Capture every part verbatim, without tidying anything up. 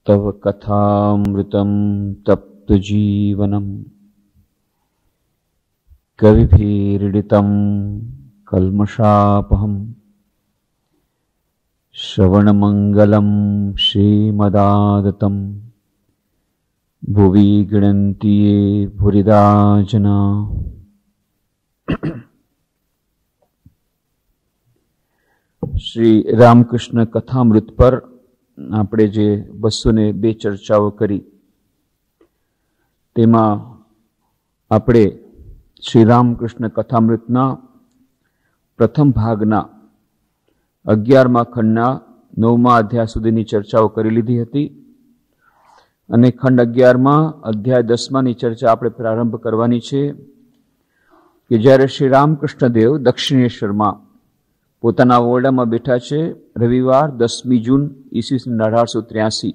तव कथामृतं तप्तजीवनं कविभिरीडितं कल्मषापहं श्रवणमंगलं श्रीमदादतं भुवि गृह्णन्ति ये भूरिदा जना। श्री रामकृष्ण कथामृत पर આપણે જે બસો ને બે ચર્ચાઓ કરી તેમાં આપણે શ્રી રામકૃષ્ણ કથામૃતના પ્રથમ ભાગના અગિયારમા ખંડના નવમા અધ્યાય સુધીની ચર્ચાઓ કરી લીધી હતી અને ખંડ અગિયારમાં અધ્યાય દસમાની ચર્ચા આપણે પ્રારંભ કરવાની છે કે જ્યારે શ્રી રામકૃષ્ણ દેવ દક્ષિણેશ્વરમાં પોતાના ઓરડામાં બેઠા છે. રવિવાર દસમી જૂન ઈસવીસન અઢારસો ત્ર્યાસી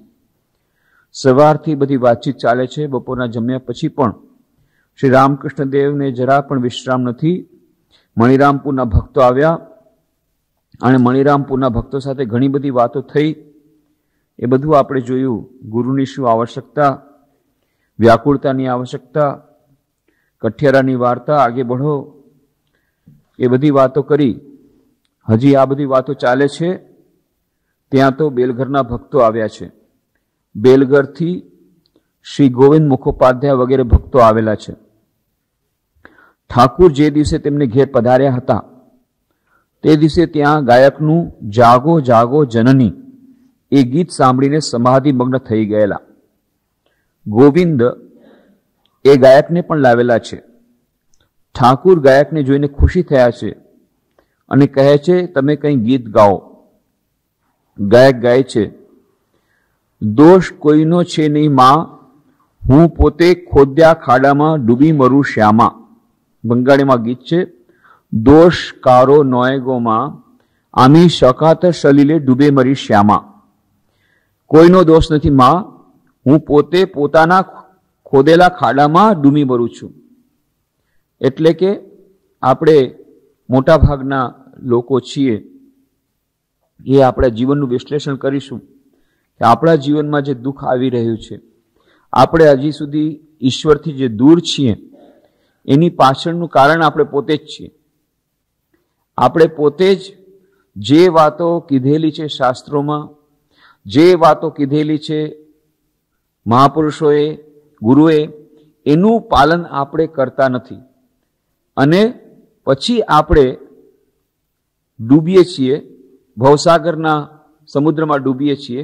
સવારથી બધી વાતચીત ચાલે છે. બપોરના જમ્યા પછી પણ શ્રી રામકૃષ્ણ દેવને જરા પણ વિશ્રામ નથી. મણિરામપુરના ભક્તો આવ્યા અને મણિરામપુરના ભક્તો સાથે ઘણી બધી વાતો થઈ. એ બધું આપણે જોયું. ગુરુની શું આવશ્યકતા, વ્યાકુળતાની આવશ્યકતા, કઠિયારાની વાર્તા, આગે બઢો, એ બધી વાતો કરી. હજી આ બધી વાતો ચાલે છે ત્યાં તો બેલઘરના ભક્તો આવ્યા છે. બેલઘરથી શ્રી ગોવિંદ મુખોપાધ્યાય વગેરે ભક્તો આવેલા છે. ઠાકુર જે દિવસે તેમને ઘેર પધાર્યા હતા તે દિવસે ત્યાં ગાયકનું જાગો જાગો જનની એ ગીત સાંભળીને સમાધિમગ્ન થઈ ગયેલા. ગોવિંદ એ ગાયકને પણ લાવેલા છે. ઠાકુર ગાયકને જોઈને ખુશી થયા છે અને કહે છે તમે કંઈ ગીત ગાઓ. ગાયક ગાય છે, દોષ કોઈનો છે નહીં માં, હું પોતે ખોદ્યા ખાડામાં ડૂબી મરું શ્યામા. બંગાળીમાં ગીત છે. દોષ કારો નોયગોમાં આમી શકાત સલીલે ડૂબે મરી શ્યામા. કોઈનો દોષ નથી માં, હું પોતે પોતાના ખોદેલા ખાડામાં ડૂબી મરું છું. એટલે કે આપણે મોટા ભાગના લોકો છીએ એ આપણા જીવનનું વિશ્લેષણ કરીશું કે આપણા જીવનમાં જે દુઃખ આવી રહ્યું છે, આપણે હજી સુધી ઈશ્વરથી જે દૂર છીએ એની પાછળનું કારણ આપણે પોતે જ છીએ. આપણે પોતે જ જે વાતો કીધેલી છે શાસ્ત્રોમાં, જે વાતો કીધેલી છે મહાપુરુષોએ, ગુરુએ, એનું પાલન આપણે કરતા નથી અને પછી આપણે ડૂબીએ છીએ, ભવસાગરના સમુદ્રમાં ડૂબીએ છીએ.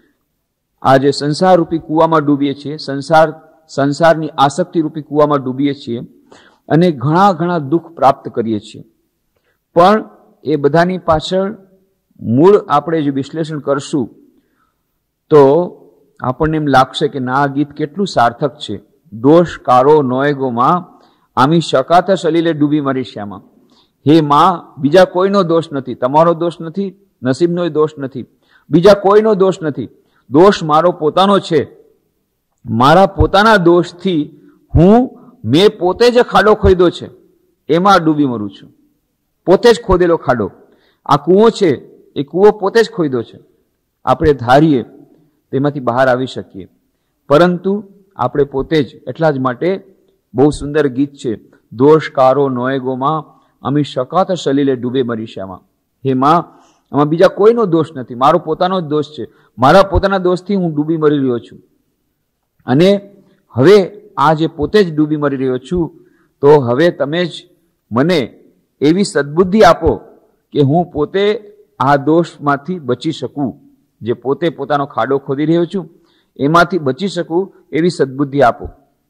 આ જે સંસાર રૂપી કૂવામાં ડૂબીએ છીએ, સંસાર સંસારની આસક્તિ રૂપી કૂવામાં ડૂબીએ છીએ અને ઘણા ઘણા દુઃખ પ્રાપ્ત કરીએ છીએ. પણ એ બધાની પાછળ મૂળ આપણે જે વિશ્લેષણ કરશું તો આપણને એમ લાગશે કે ના, આ ગીત કેટલું સાર્થક છે. દોષ કારો નોયગોમાં આમી શકાત સલીલે ડૂબી મરી શ્યામા. હે માં, બીજા કોઈનો દોષ નથી, તમારો દોષ નથી, નસીબનો દોષ નથી, બીજા કોઈનો દોષ નથી. દોષ મારો પોતાનો છે. મારા પોતાના દોષથી હું મેં પોતે જ ખાડો ખોદ્યો છે, એમાં ડૂબી મરું છું. પોતે જ ખોદેલો ખાડો. આ કૂવો છે એ કૂવો પોતે જ ખોદ્યો છે. આપણે ધારીએ તેમાંથી બહાર આવી શકીએ, પરંતુ આપણે પોતે જ. એટલા જ માટે બહુ સુંદર ગીત છે. દોષ કારો નોયગોમાં અમી શકાત સલીલે ડૂબે મરી શ્યામા. હે માં, આમાં બીજા કોઈનો દોષ નથી, મારો પોતાનો જ દોષ છે. મારા પોતાના દોષથી હું ડૂબી મરી રહ્યો છું અને હવે આ જે પોતે જ ડૂબી મરી રહ્યો છું, તો હવે તમે જ મને એવી સદબુદ્ધિ આપો કે હું પોતે આ દોષમાંથી બચી શકું. જે પોતે પોતાનો ખાડો ખોદી રહ્યો છું એમાંથી બચી શકું એવી સદબુદ્ધિ આપો.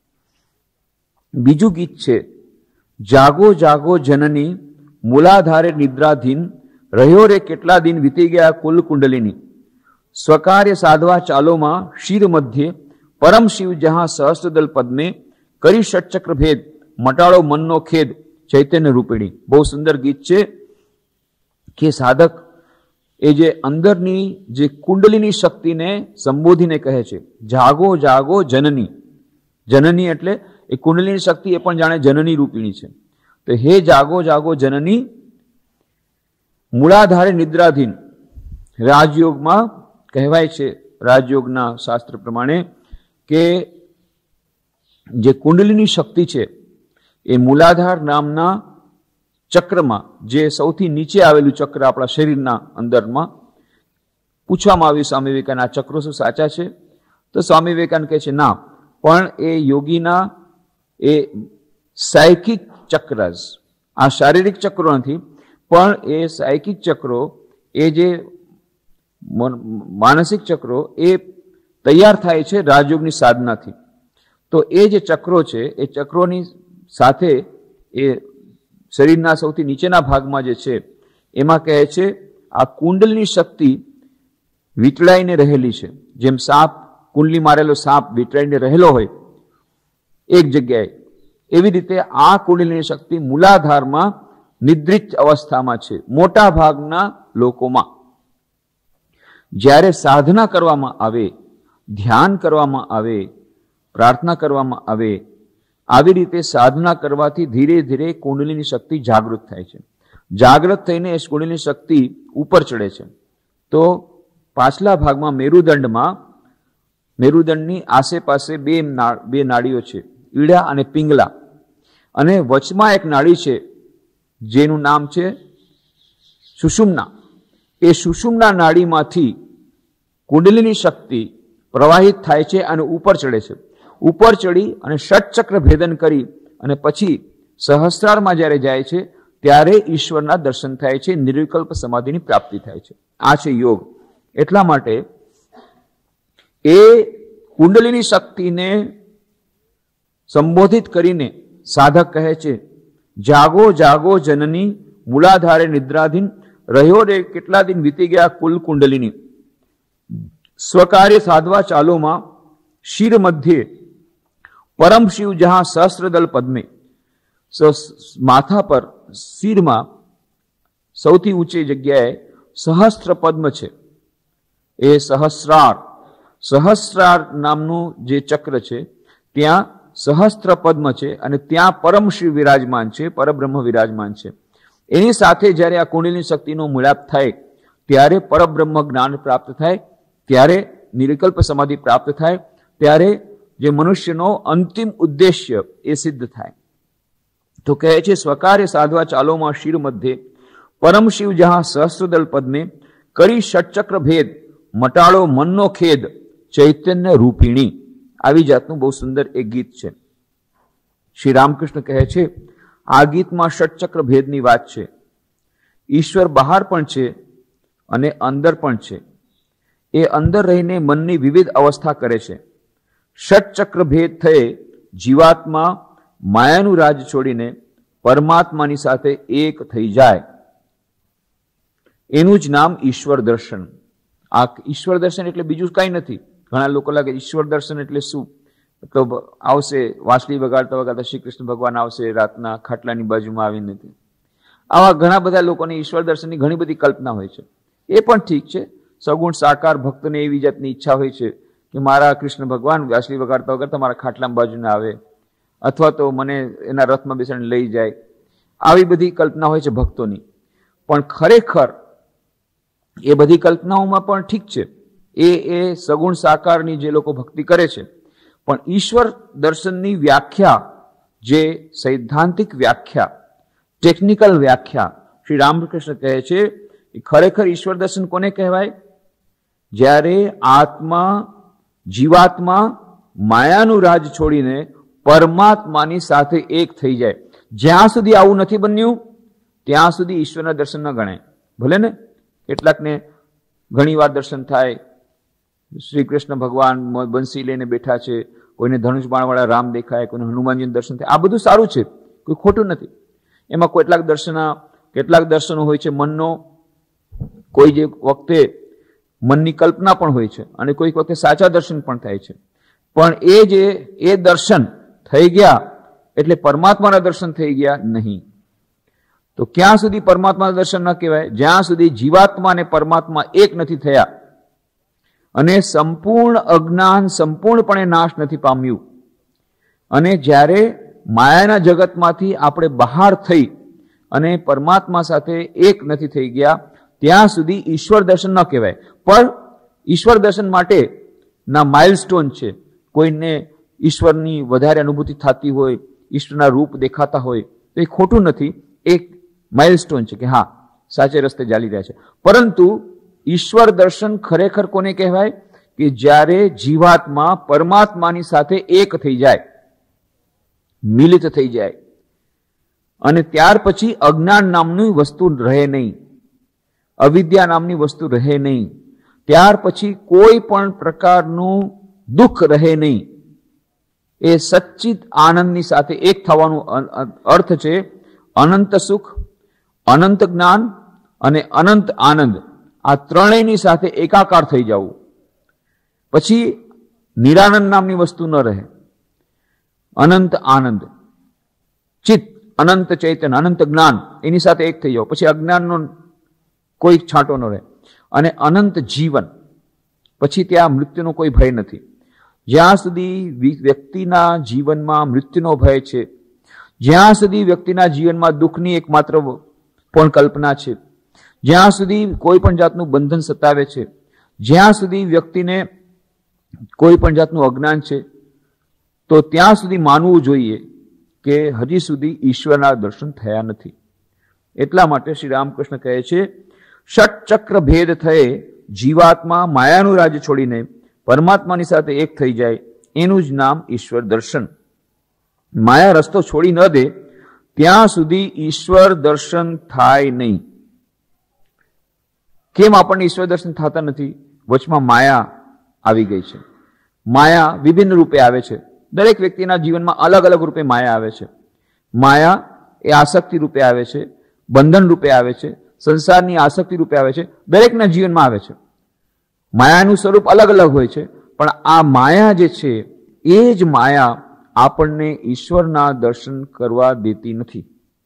બીજું ગીત છે. જાગો જાગો જનની મૂલાધારે નિદ્રાધીન, રહ્યો રે કેટલા દિન વીતી ગયા કુલ કુંડલિની. સ્વકાર્ય સાધવા ચાલોમાં શિર મધ્યે પરમ શિવ જહાં સહસ્ત્રદલ પદ્મે, કરી ષટચક્ર ભેદ મટાડો મનનો ખેદ ચૈતન્ય રૂપિણી. બહુ સુંદર ગીત છે કે સાધક એ જે અંદરની જે કુંડલીની શક્તિને સંબોધીને કહે છે, જાગો જાગો જનની. જનની એટલે એ કુંડલીની શક્તિ એ પણ જાણે જનની રૂપિણી છે. તો હે જાગો જાગો જનની, મૂળાધારે નિદ્રાધીન. રાજયોગમાં કહેવાય છે રાજયોગના શાસ્ત્ર પ્રમાણે કે જે કુંડલીની શક્તિ છે એ મૂલાધાર નામના ચક્રમાં, જે સૌથી નીચે આવેલું ચક્ર આપણા શરીરના અંદરમાં, પૂછવામાં આવ્યું સ્વામી વિવેકાનંદ આ ચક્રો શું સાચા છે? તો સ્વામી વિવેકાનંદ કહે છે ના, પણ એ યોગીના એ સાયકિક ચક્રસ, આ શારીરિક ચક્રો નથી, પણ એ સાયકિક ચક્રો, એ જે માનસિક ચક્રો એ તૈયાર થાય છે રાજયોગની સાધનાથી. તો એ જે ચક્રો છે એ ચક્રોની સાથે એ શરીરના સૌથી નીચેના ભાગમાં જે છે એમાં કહે છે આ કુંડલની શક્તિ વીંટળાઈને રહેલી છે. જેમ સાપ, કુંડલી મારેલો સાપ વીંટળાઈને રહેલો હોય એક જગ્યાએ, એવી રીતે આ કુંડલીની શક્તિ મૂલાધારમાં નિદ્રિત અવસ્થામાં છે મોટા ભાગના લોકોમાં. જ્યારે સાધના કરવામાં આવે, ધ્યાન કરવામાં આવે, પ્રાર્થના કરવામાં આવે, આવી રીતે સાધના કરવાથી ધીરે ધીરે કુંડલીની શક્તિ જાગૃત થાય છે. જાગૃત થઈને એ કુંડલીની શક્તિ ઉપર ચડે છે. તો પાછલા ભાગમાં મેરુદંડમાં, મેરુદંડની આસેપાસે બે બે નાડીઓ છે, ઈડા અને પિંગલા, અને વચમાં એક નાડી છે જેનું નામ છે સુષુમ્ના. એ સુષુમ્ના નાડીમાંથી કુંડલીની શક્તિ પ્રવાહિત થાય છે અને ઉપર ચડે છે. ઉપર ચડી અને ષટચક્ર ભેદન કરી અને પછી સહસ્રારમાં જ્યારે જાય છે ત્યારે ઈશ્વરના દર્શન થાય છે, નિર્વિકલ્પ સમાધિની પ્રાપ્તિ થાય છે. આ છે યોગ. એટલા માટે એ કુંડલીની શક્તિને સંબોધિત કરીને સાધક કહે છે, જાગો જાગો જનની મૂલાધારે નિદ્રાધીન, રહ્યો રે કેટલા દિન વીતી ગયા કુલ કુંડલીની, સ્વકાર્ય સાધવા ચાલોમાં શિર મધ્યે પરમ શિવ જહાં સહસ્ત્રદલ પદ્મે. માથા પર, શિરમાં સૌથી ઊંચી જગ્યાએ સહસ્ત્ર પદ્મ છે, એ સહસ્રાર, સહસ્રાર નામનું જે ચક્ર છે ત્યાં સહસ્ત્ર પદ્મ છે અને ત્યાં પરમ શિવ વિરાજમાન છે, પરબ્રહ્મ વિરાજમાન છે. એની સાથે જ્યારે આ કુંડલીની શક્તિનો મિલાપ થાય ત્યારે પરબ્રહ્મ જ્ઞાન પ્રાપ્ત થાય, ત્યારે નિર્વિકલ્પ સમાધિ પ્રાપ્ત થાય, ત્યારે જે મનુષ્યનો અંતિમ ઉદ્દેશ્ય એ સિદ્ધ થાય. તો કહે છે સ્વકાર્ય સાધવા ચાલોમાં શિર મધ્યે પરમ શિવ જહાં સહસ્ત્રદલ પદ્મે, કરી ષટચક્ર ભેદ મટાળો મનનો ખેદ, ચૈતન્ય રૂપિણી. આવી જાતનું બહુ સુંદર એક ગીત છે. શ્રી રામકૃષ્ણ કહે છે આ ગીતમાં ષટચક્ર ભેદની વાત છે. ઈશ્વર બહાર પણ છે અને અંદર પણ છે. એ અંદર રહીને મનની વિવિધ અવસ્થા કરે છે. ષટચક્ર ભેદ થયે જીવાત્મા માયાનું રાજ છોડીને પરમાત્માની સાથે એક થઈ જાય, એનું જ નામ ઈશ્વર દર્શન. આ ઈશ્વર દર્શન એટલે બીજું કઈ નથી. ઘણા લોકો લાગે ઈશ્વર દર્શન એટલે શું, તો આવશે વાંસળી વગાડતા વગાડતા શ્રી કૃષ્ણ ભગવાન આવશે રાતના ખાટલાની બાજુમાં આવીને. આવા ઘણા બધા લોકોને ઈશ્વર દર્શનની ઘણી બધી કલ્પના હોય છે. એ પણ ઠીક છે. સગુણ સાકાર ભક્તને એવી જાતની ઈચ્છા હોય છે કે મારા કૃષ્ણ ભગવાન વાંસળી વગાડતા વગાડતા મારા ખાટલામાં બાજુને આવે, અથવા તો મને એના રથમાં બેસાડીને લઈ જાય. આવી બધી કલ્પના હોય છે ભક્તોની. પણ ખરેખર એ બધી કલ્પનાઓમાં પણ ઠીક છે, એ એ સગુણ સાકારની જે લોકો ભક્તિ કરે છે. પણ ઈશ્વર દર્શનની વ્યાખ્યા, જે સૈદ્ધાંતિક વ્યાખ્યા, ટેકનિકલ વ્યાખ્યા શ્રી રામકૃષ્ણ કહે છે, ખરેખર ઈશ્વર દર્શન કોને કહેવાય? જ્યારે આત્મા, જીવાત્મા માયાનું રાજ છોડીને પરમાત્માની સાથે એક થઈ જાય. જ્યાં સુધી આવું નથી બન્યું ત્યાં સુધી ઈશ્વરના દર્શન ન ગણાય. ભલે ને કેટલાકને ઘણી વાર દર્શન થાય, શ્રી કૃષ્ણ ભગવાન બંસી લઈને બેઠા છે, કોઈને ધનુષ બાણવાળા રામ દેખાય, કોઈને હનુમાનજીનું દર્શન થાય. આ બધું સારું છે, કોઈ ખોટું નથી. એમાં કેટલાક દર્શન કેટલાક દર્શનો હોય છે મનનો, કોઈ જે વખતે મનની કલ્પના પણ હોય છે અને કોઈક વખતે સાચા દર્શન પણ થાય છે. પણ એ જે એ દર્શન થઈ ગયા એટલે પરમાત્માના દર્શન થઈ ગયા નહીં. તો ક્યાં સુધી પરમાત્માના દર્શન ન કહેવાય? જ્યાં સુધી જીવાત્મા અને પરમાત્મા એક નથી થયા અને સંપૂર્ણ અજ્ઞાન સંપૂર્ણપણે નાશ નથી પામ્યું, અને જ્યારે માયાના જગતમાંથી આપણે બહાર થઈ અને પરમાત્મા સાથે એક નથી થઈ ગયા, ત્યાં સુધી ઈશ્વર દર્શન ન કહેવાય. પણ ઈશ્વર દર્શન માટે ના માઇલસ્ટોન છે. કોઈને ઈશ્વરની વધારે અનુભૂતિ થતી હોય, ઈશ્વરના રૂપ દેખાતા હોય તો એ ખોટું નથી, એક માઇલસ્ટોન છે કે હા સાચે રસ્તે ચાલી રહ્યા છે. પરંતુ ઈશ્વર દર્શન ખરેખર કોને કહેવાય? કે જ્યારે જીવાત્મા પરમાત્માની સાથે એક થઈ જાય, મિલિત થઈ જાય, અને ત્યાર પછી અજ્ઞાન નામની વસ્તુ રહે નહીં, અવિદ્યા નામની વસ્તુ રહે નહીં, ત્યાર પછી કોઈ પણ પ્રકારનું દુઃખ રહે નહીં. એ સચ્ચિત આનંદની સાથે એક થવાનો અર્થ છે અનંત સુખ, અનંત જ્ઞાન અને અનંત આનંદ. આ ત્રણેયની સાથે એકાકાર થઈ જવું. પછી નિરાનંદ નામની વસ્તુ ન રહે, અનંત આનંદ, ચિત્ત, અનંત ચૈતન્ય, અનંત જ્ઞાન, એની સાથે એક થઈ જાવ. પછી અજ્ઞાનનો કોઈ છાંટો ન રહે, અને અનંત જીવન. પછી ત્યાં મૃત્યુનો કોઈ ભય નથી. જ્યાં સુધી વ્યક્તિના જીવનમાં મૃત્યુનો ભય છે, જ્યાં સુધી વ્યક્તિના જીવનમાં દુઃખની એકમાત્ર પણ કલ્પના છે, જ્યાં સુધી કોઈ પણ જાતનું બંધન સતાવે છે, જ્યાં સુધી વ્યક્તિને કોઈ પણ જાતનું અજ્ઞાન છે, તો ત્યાં સુધી માનવું જોઈએ કે હજી સુધી ઈશ્વરના દર્શન થયા નથી. એટલા માટે શ્રી રામકૃષ્ણ કહે છે, ષટચક્ર ભેદ થયે જીવાત્મા માયાનું રાજ્ય છોડીને પરમાત્માની સાથે એક થઈ જાય, એનું જ નામ ઈશ્વર દર્શન. માયા રસ્તો છોડી ન દે ત્યાં સુધી ઈશ્વર દર્શન થાય નહીં. કેમ આપણને ઈશ્વર દર્શન થતા નથી? વચમાં માયા આવી ગઈ છે. માયા વિભિન્ન રૂપે આવે છે. દરેક વ્યક્તિના જીવનમાં અલગ અલગ રૂપે માયા આવે છે. માયા એ આસક્તિ રૂપે આવે છે, બંધન રૂપે આવે છે, સંસારની આસક્તિ રૂપે આવે છે. દરેકના જીવનમાં આવે છે. માયાનું સ્વરૂપ અલગ અલગ હોય છે, પણ આ માયા જે છે એ જ માયા આપણને ઈશ્વરના દર્શન કરવા દેતી નથી.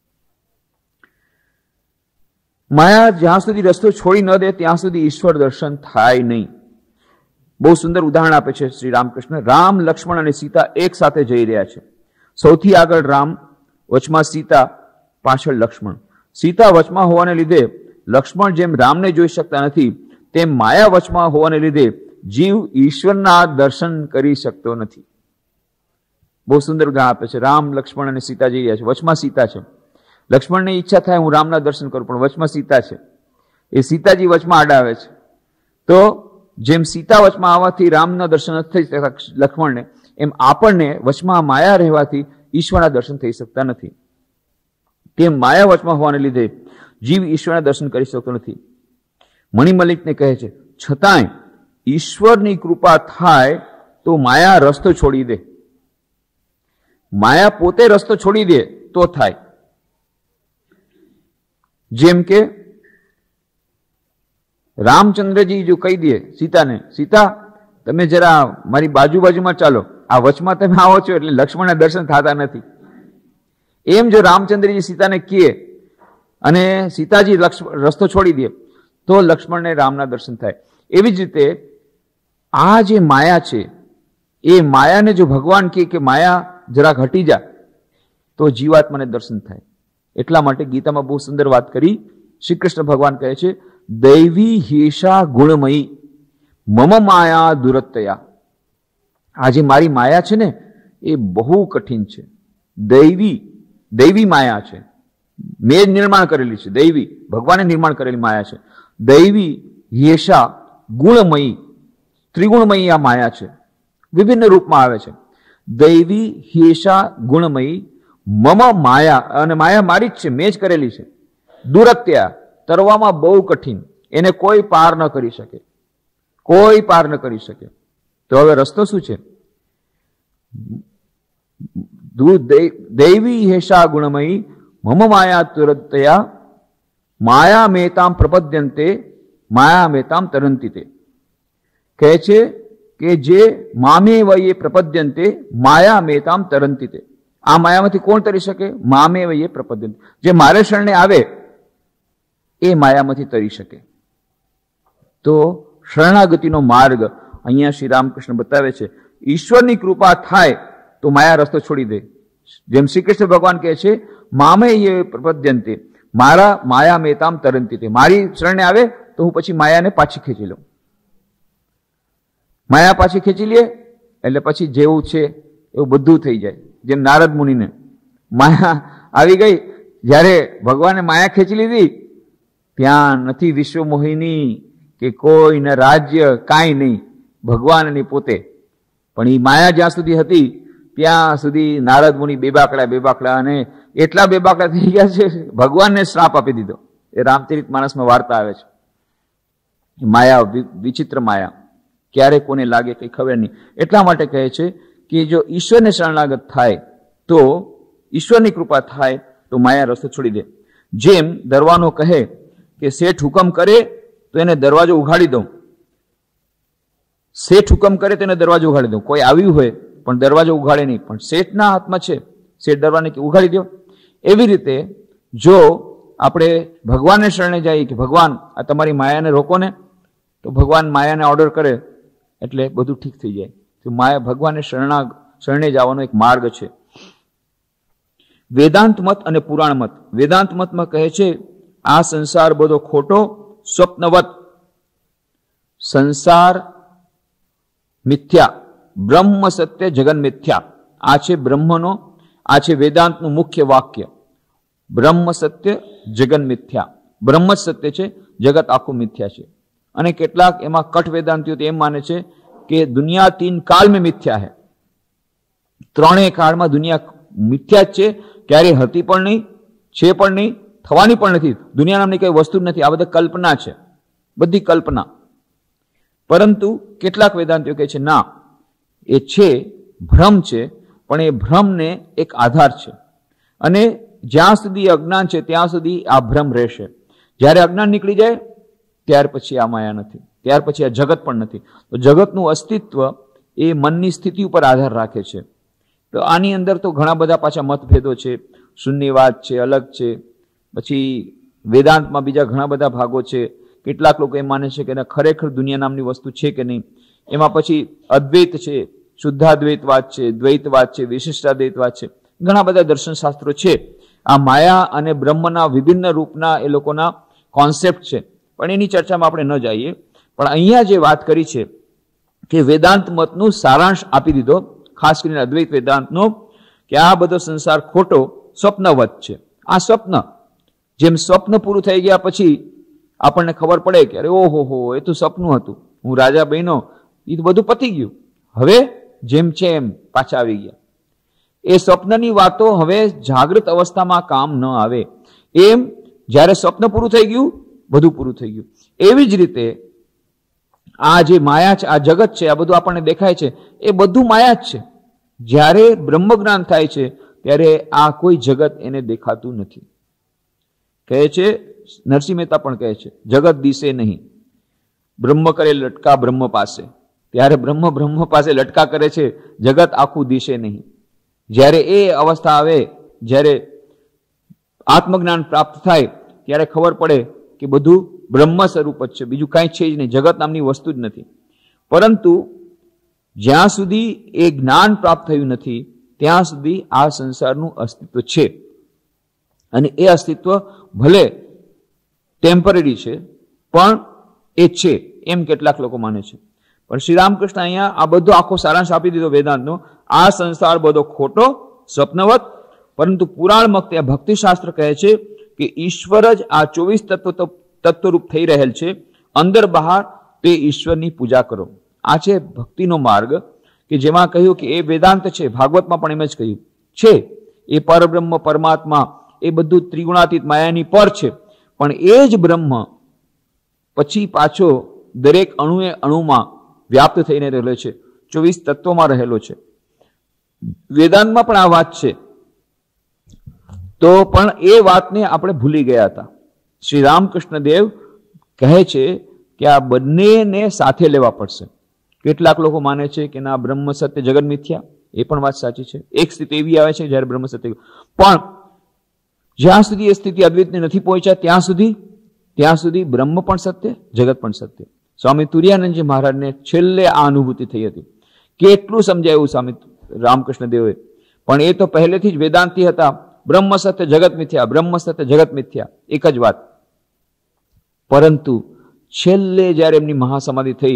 માયા જ્યાં સુધી રસ્તો છોડી ન દે ત્યાં સુધી ઈશ્વર દર્શન થાય નહીં. બહુ સુંદર ઉદાહરણ આપે છે શ્રી રામકૃષ્ણ. રામ, લક્ષ્મણ અને સીતા એક સાથે જઈ રહ્યા છે. સૌથી આગળ રામ, વચમાં સીતા, પાછળ લક્ષ્મણ. સીતા વચમાં હોવાને લીધે લક્ષ્મણ જેમ રામને જોઈ શકતા નથી, તેમ માયા વચમાં હોવાને લીધે જીવ ઈશ્વરના દર્શન કરી શકતો નથી. બહુ સુંદર ઉદાહરણ આપે છે. રામ, લક્ષ્મણ અને સીતા જઈ રહ્યા છે. વચમાં સીતા છે. લક્ષ્મણને ઈચ્છા થાય હું રામના દર્શન કરું, પણ વચમાં સીતા છે. એ સીતાજી વચમાં આડા આવે છે. તો જેમ સીતા વચમાં આવવાથી રામના દર્શન નથી થઈ શકતા લક્ષ્મણને, એમ આપણને વચમાં માયા રહેવાથી ઈશ્વરના દર્શન થઈ શકતા નથી. તેમ માયા વચમાં હોવાને લીધે જીવ ઈશ્વરના દર્શન કરી શકતો નથી. મણિમલ્લિકને કહે છે, છતાંય ઈશ્વરની કૃપા થાય તો માયા રસ્તો છોડી દે. માયા પોતે રસ્તો છોડી દે તો થાય. જેમ કે રામચંદ્રજી જો કહી દે સીતાને, સીતા તમે જરા મારી બાજુ બાજુમાં ચાલો, આ વચમાં તમે આવો છો એટલે લક્ષ્મણના દર્શન થતા નથી. એમ જો રામચંદ્રજી સીતાને કહે અને સીતાજી રસ્તો છોડી દે તો લક્ષ્મણને રામના દર્શન થાય. એવી જ રીતે આ જે માયા છે એ માયાને જો ભગવાન કહે કે માયા જરાક હટી જા તો જીવાત્માને દર્શન થાય. એટલા માટે ગીતામાં બહુ સુંદર વાત કરી. શ્રી કૃષ્ણ ભગવાન કહે છે, દૈવી હેષા ગુણમયી મમ માયા દુરત્તયા. આ જે મારી માયા છે ને એ બહુ કઠિન છે. દૈવી દૈવી માયા છે, મેં જ નિર્માણ કરેલી છે. દૈવી ભગવાને નિર્માણ કરેલી માયા છે. દૈવી હેષા ગુણમયી, ત્રિગુણમયી આ માયા છે, વિભિન્ન રૂપમાં આવે છે. દૈવી હેષા ગુણમયી મમ માયા, અને માયા મારી જ છે, મેં જ કરેલી છે. દુરત્યા, તરવામાં બહુ કઠિન, એને કોઈ પાર ન કરી શકે, કોઈ પાર ન કરી શકે. તો હવે રસ્તો શું છે? દૈવી હેષા ગુણમયી મમ માયા તુરત્યા માયા મેતામ પ્રપદ્યંતે માયા મેતામ તરંતિ તે. કહે છે કે જે મામે વયે પ્રપદ્યંતે માયા મેતામ તરંતિ તે. આ માયામાંથી કોણ તરી શકે? મામે વયે પ્રપદ્યંતે, જે મારે શરણે આવે એ માયામાંથી તરી શકે. તો શરણાગતિનો માર્ગ અહીંયા શ્રી રામકૃષ્ણ બતાવે છે. ઈશ્વરની કૃપા થાય તો માયા રસ્તો છોડી દે. જેમ શ્રી કૃષ્ણ ભગવાન કહે છે, મામે એ પ્રપદ્યંતે મારા માયા મેતામ તરંતિ તે. મારી શરણે આવે તો હું પછી માયાને પાછી ખેંચી લઉં. માયા પાછી ખેંચી લે એટલે પછી જેવું છે એવું બધું થઈ જાય. જેમ નારદ મુનિને માયા આવી ગઈ, જ્યારે ભગવાને માયા ખેંચી લીધી, ત્યાં નથી વિશ્વ મોહિની કે કોઈ ને રાજ્ય, કાંઈ નહીં, ભગવાન એની પોતે. પણ એ માયા જ્યાં સુધી હતી ત્યાં સુધી નારદ મુનિ બેબાકડા બેબાકડા અને એટલા બેબાકડા થઈ ગયા છે, ભગવાનને શ્રાપ આપી દીધો. એ રામચરિત માનસમાં વાર્તા આવે છે. માયા, વિચિત્ર માયા, ક્યારે કોને લાગે કઈ ખબર નહીં. એટલા માટે કહે છે કે જો ઈશ્વરને શરણાગત થાય તો ઈશ્વરની કૃપા થાય તો માયા રસ્તો છોડી દે. જેમ દરવાનો કહે કે શેઠ હુકમ કરે તો એને દરવાજો ઉઘાડી દઉં, શેઠ હુકમ કરે તો એને દરવાજો ઉઘાડી દઉં. કોઈ આવ્યું હોય પણ દરવાજો ઉઘાડે નહીં, પણ શેઠના હાથમાં છે, શેઠ દરવાને ઉઘાડી દો. એવી રીતે જો આપણે ભગવાનને શરણે જઈએ કે ભગવાન આ તમારી માયાને રોકો ને, તો ભગવાન માયાને ઓર્ડર કરે એટલે બધું ઠીક થઈ જાય. તો માયા ભગવાનને શરણા શરણે જવાનો એક માર્ગ છે. વેદાંત મત અને પુરાણ મત. વેદાંત મતમાં કહે છે આ સંસાર બધો ખોટો, સ્વપ્નવત. સંસાર મિથ્યા, બ્રહ્મ સત્ય, જગન મિથ્યા. આ છે બ્રહ્મનો, આ છે વેદાંતનું મુખ્ય વાક્ય. બ્રહ્મ સત્ય, જગન મિથ્યા. બ્રહ્મ જ સત્ય છે, જગત આખું મિથ્યા છે. અને કેટલાક એમાં કટ વેદાંતિઓ એમ માને છે કે દુનિયા તીન કાળ में મિથ્યા है. ત્રણેય કાળમાં દુનિયા મિથ્યા જ છે, ક્યારે હતી પણ નહીં, છે પણ નહીં, થવાની પણ નથી. દુનિયા નામની કઈ વસ્તુ જ નથી. આ બધા કલ્પના છે, બધી કલ્પના. પરંતુ કેટલાક વેદાંતિઓ કહે છે ના, એ છે, ભ્રમ છે, પણ એ ભ્રમને એક આધાર છે. અને જ્યાં સુધી અજ્ઞાન છે ત્યાં સુધી આ ભ્રમ રહેશે. જ્યારે અજ્ઞાન નીકળી જાય ત્યાર પછી આ માયા નથી, ત્યાર પછી આ જગત પણ નથી. તો જગતનું અસ્તિત્વ એ મનની સ્થિતિ ઉપર આધાર રાખે છે. તો આની અંદર તો ઘણા બધા પાછા મતભેદો છે. શૂન્યવાદ છે, અલગ છે. પછી વેદાંતમાં બીજા ઘણા બધા ભાગો છે. કેટલાક લોકો એમ માને છે કે ખરેખર દુનિયા નામની વસ્તુ છે કે નહીં. એમાં પછી અદ્વૈત છે, શુદ્ધાદ્વૈતવાદ છે, દ્વૈતવાદ છે, વિશિષ્ટાદ્વૈતવાદ છે. ઘણા બધા દર્શન શાસ્ત્રો છે. આ માયા અને બ્રહ્મના વિભિન્ન રૂપના એ લોકોના કોન્સેપ્ટ છે. પણ એની ચર્ચામાં આપણે ન જઈએ. પણ અહીંયા જે વાત કરી છે કે વેદાંત મતનું સારાંશ આપી દીધો, ખાસ કરીને અદ્વૈત વેદાંતનો, કે આ બધો સંસાર ખોટો, સ્વપ્નવત છે. આ સ્વપ્ન, જેમ સ્વપ્ન પૂરું થઈ ગયા પછી આપણને ખબર પડે કે અરે ઓહો હો, એ તો સપનું હતું, હું રાજા બહેનો, એ તો બધું પતી ગયું, હવે જેમ છે એમ પાછા આવી ગયા. એ સ્વપ્નની વાતો હવે જાગૃત અવસ્થામાં કામ ન આવે. એમ જ્યારે સ્વપ્ન પૂરું થઈ ગયું, બધું પૂરું થઈ ગયું. એવી જ રીતે આ જે માયા છે, આ જગત છે, આ બધું આપણને દેખાય છે, એ બધું માયા જ છે. જ્યારે બ્રહ્મ જ્ઞાન થાય છે ત્યારે આ કોઈ જગત એને દેખાતું નથી. કહે છે, નરસિંહ મહેતા પણ કહે છે, જગત દિશે નહીં, બ્રહ્મ કરે લટકા બ્રહ્મ પાસે. ત્યારે બ્રહ્મ બ્રહ્મ પાસે લટકા કરે છે, જગત આખું દિશે નહીં. જ્યારે એ અવસ્થા આવે, જ્યારે આત્મજ્ઞાન પ્રાપ્ત થાય, ત્યારે ખબર પડે કે બધું બ્રહ્મ સ્વરૂપ જ છે, બીજું કાંઈ છે જ નહીં, જગત નામની વસ્તુ જ નથી. પરંતુ જ્યાં સુધી એ જ્ઞાન પ્રાપ્ત થયું નથી ત્યાં સુધી આ સંસારનું અસ્તિત્વ છે. અને એ અસ્તિત્વ ભલે ટેમ્પરરી છે પણ એ છે, એમ કેટલાક લોકો માને છે. પણ શ્રી રામકૃષ્ણ અહીંયા આ બધો આખો સારાંશ આપી દીધો વેદાંતનો. આ સંસાર બધો ખોટો, સ્વપ્નવત. પરંતુ પુરાણમાં ત્યાં ભક્તિશાસ્ત્ર કહે છે કે ઈશ્વર જ આ ચોવીસ તત્વ તત્વરૂપ થઈ રહેલ છે. અંદર બહાર તે ઈશ્વરની પૂજા કરો. આ છે ભક્તિનો માર્ગ, કે જેમાં કહ્યું કે એ વેદાંત છે. ભાગવતમાં પણ એમ જ કહ્યું છે, એ પરબ્રહ્મ પરમાત્મા એ બધું ત્રિગુણાતીત માયાની પર છે. પણ એ જ બ્રહ્મ પછી પાછો દરેક અણુએ અણુમાં વ્યાપ્ત થઈને રહેલો છે, ચોવીસ તત્વોમાં રહેલો છે. વેદાંતમાં પણ આ વાત છે. તો પણ એ વાતને આપણે ભૂલી ગયા હતા. શ્રી રામકૃષ્ણ દેવ કહે છે કે આ બંનેને સાથે લેવા પડશે. કેટલાક લોકો માને છે કે ના, બ્રહ્મ સત્ય જગત મિથ્યા, એ પણ વાત સાચી છે. એક સ્થિતિ એવી આવે છે જ્યારે બ્રહ્મ સત્ય, પણ જ્યાં સુધી એ સ્થિતિ અદ્વૈતને નથી પહોંચ્યા ત્યાં સુધી ત્યાં સુધી બ્રહ્મ પણ સત્ય, જગત પણ સત્ય. સ્વામી તુર્યાનંદજી મહારાજને છેલ્લે આ અનુભૂતિ થઈ હતી. કેટલું સમજાયું સ્વામી રામકૃષ્ણ દેવે, પણ એ તો પહેલેથી જ વેદાંતી હતા. બ્રહ્મ સત્ય જગત મિથ્યા, બ્રહ્મ સત્ય જગત મિથ્યા, એક જ વાત. પરંતુ છેલ્લે જ્યારે એમની મહાસમાધિ થઈ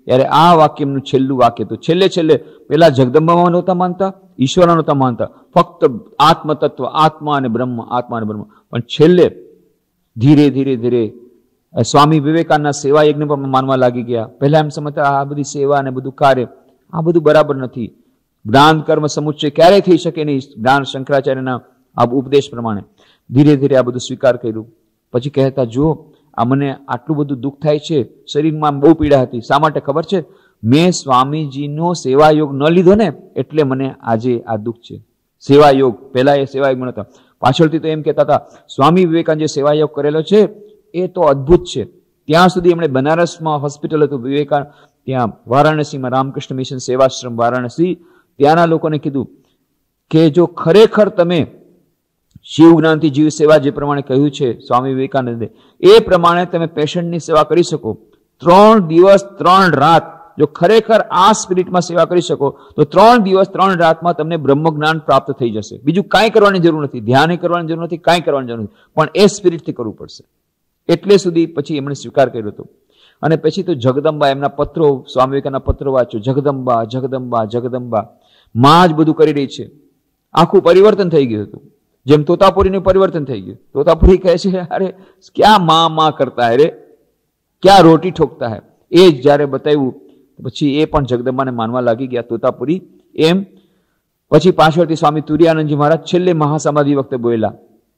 ત્યારે આ વાક્ય એમનું છેલ્લું વાક્ય હતું. છેલ્લે છેલ્લે પેલા જગદંબામાં નહોતા માનતા, ઈશ્વર નહોતા માનતા, ફક્ત આત્મતત્વ, આત્મા અને બ્રહ્મ, આત્મા અને બ્રહ્મ. પણ છેલ્લે ધીરે ધીરે ધીરે સ્વામી વિવેકાનંદના સેવા યજ્ઞ પણ માનવા લાગી ગયા. પહેલા એમ સમજતા આ બધી સેવા અને બધું કાર્ય આ બધું બરાબર નથી, જ્ઞાન કર્મ સમુચ્ચય ક્યારેય થઈ શકે નહીં જ્ઞાન શંકરાચાર્યના આ ઉપદેશ પ્રમાણે. ધીરે ધીરે આ બધું સ્વીકાર કર્યું. પછી કહેતા જુઓ આ મને આટલું બધું દુઃખ થાય છે, શરીરમાં બહુ પીડા હતી. શા માટે ખબર છે? મેં સ્વામીજીનો સેવા યોગ ન લીધો ને એટલે મને આજે આ દુઃખ છે. સેવા યોગ પહેલા એ સેવા યોગ નહોતા, પાછળથી તો એમ કહેતા હતા સ્વામી વિવેકાનંદ જે સેવા યોગ કરેલો છે એ તો અદ્ભુત છે. ત્યાં સુધી એમણે બનારસમાં હોસ્પિટલ હતું વિવેકાનંદ, ત્યાં વારાણસીમાં રામકૃષ્ણ મિશન સેવાશ્રમ વારાણસી, ત્યાંના લોકોને કીધું કે જો ખરેખર તમે શિવ જ્ઞાનથી જીવ સેવા જે પ્રમાણે કહ્યું છે સ્વામી વિવેકાનંદે, એ પ્રમાણે તમે પેશન્ટની સેવા કરી શકો, ત્રણ દિવસ ત્રણ રાત જો ખરેખર આ સ્પિરિટમાં સેવા કરી શકો તો ત્રણ દિવસ ત્રણ રાતમાં તમને બ્રહ્મ જ્ઞાન પ્રાપ્ત થઈ જશે. બીજું કાંઈ કરવાની જરૂર નથી, ધ્યાન કરવાની જરૂર નથી, કાંઈ કરવાની જરૂર નથી, પણ એ સ્પિરિટથી કરવું પડશે. એટલે સુધી પછી એમણે સ્વીકાર કર્યો હતો. અને પછી તો જગદંબા, એમના પત્રો, સ્વામી વિવેકાનંદના પત્રો વાંચો, જગદંબા જગદંબા જગદંબા, માં જ બધું કરી રહી છે. આખું પરિવર્તન થઈ ગયું હતું, જેમ તોતાપુરીનું પરિવર્તન થઈ ગયું. તોતાપુરી કહે છે અરે ક્યાં માં માં કરતા હે રે, ક્યાં રોટી ઠોકતા હે. એ જ જયારે બતાવ્યું પછી એ પણ જગદંબાને માનવા લાગી ગયા તોતાપુરી. એમ પછી પાછળથી સ્વામી તુર્યાનંદજી મહારાજ છેલ્લે મહાસમાધિ વખતે બોલેલા,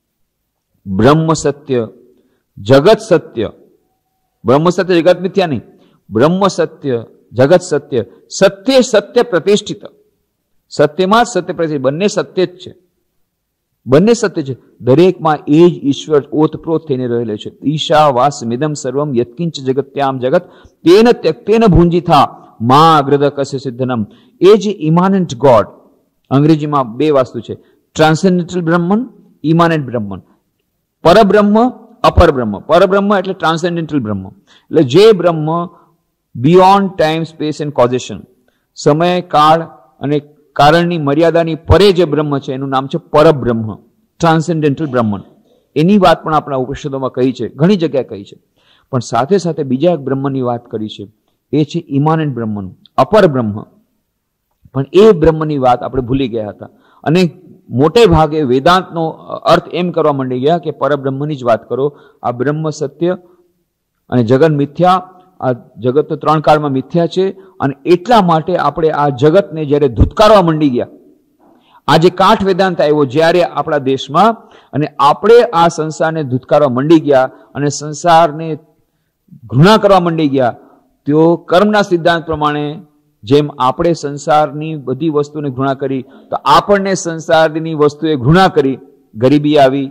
બ્રહ્મ સત્ય જગત સત્ય, બ્રહ્મ સત્ય જગત મિથ્યા નહીં, બ્રહ્મ સત્ય જગત સત્ય, સત્ય સત્ય પ્રતિષ્ઠિત, સત્યમાં જ સત્ય પ્રતિષ્ઠિત, બંને સત્ય જ છે, બંને સત્ય છે. દરેકમાં એ જ ઈશ્વર ઓતપ્રોત થઈને રહેલો છે. ઈશા વાસ મિદમ સર્વમ યત્કિંચ જગત્યામ જગત તેન ત્યક્તેન ભુંજિથા મા અગ્રદકસ્ય સિદ્ધનમ. એ જે ઇમાનન્ટ ગોડ, અંગ્રેજીમાં બે વસ્તુ છે, ટ્રાન્સેન્ડેન્ટલ બ્રહ્મન, ઇમાનન્ટ બ્રહ્મન. પરબ્રહ્મ અપર બ્રહ્મ. પરબ્રહ્મ એટલે ટ્રાન્સેન્ડેન્ટલ બ્રહ્મ, એટલે જે બ્રહ્મ beyond time space and causation, સમય કાળ અને કારણની મર્યાદાની પરે જે બ્રહ્મ છે એનું નામ છે પરબ્રહ્મ, ટ્રાન્સેન્ડેન્ટલ બ્રહ્મન. એની વાત પણ આપણા ઉપનિષદોમાં કહી છે, ઘણી જગ્યાએ કહી છે. પણ સાથે સાથે બીજા એક બ્રહ્મની વાત કરી છે, એ છે ઇમાનન્ટ બ્રહ્મનું, અપર બ્રહ્મ. પણ એ બ્રહ્મની વાત આપણે ભૂલી ગયા હતા અને મોટે ભાગે વેદાંતનો અર્થ એમ કરવા માંડી ગયા કે પરબ્રહ્મની જ વાત કરો. આ બ્રહ્મ સત્ય અને જગત મિથ્યા, આ જગત તો ત્રણ કાળમાં મિથ્યા છે અને એટલા માટે આપણે આ જગતને જ્યારે ધૂતકારવા માંડી ગયા, આ જે કાઠ વેદાંત આવ્યો જ્યારે આપણા દેશમાં, અને આપણે આ સંસારને ધૂતકારવા માંડી ગયા અને સંસારને ઘૃણા કરવા માંડી ગયા, તો કર્મના સિદ્ધાંત પ્રમાણે જેમ આપણે સંસારની બધી વસ્તુને ઘૃણા કરી, તો આપણને સંસારની વસ્તુએ ઘૃણા કરી, ગરીબી આવી,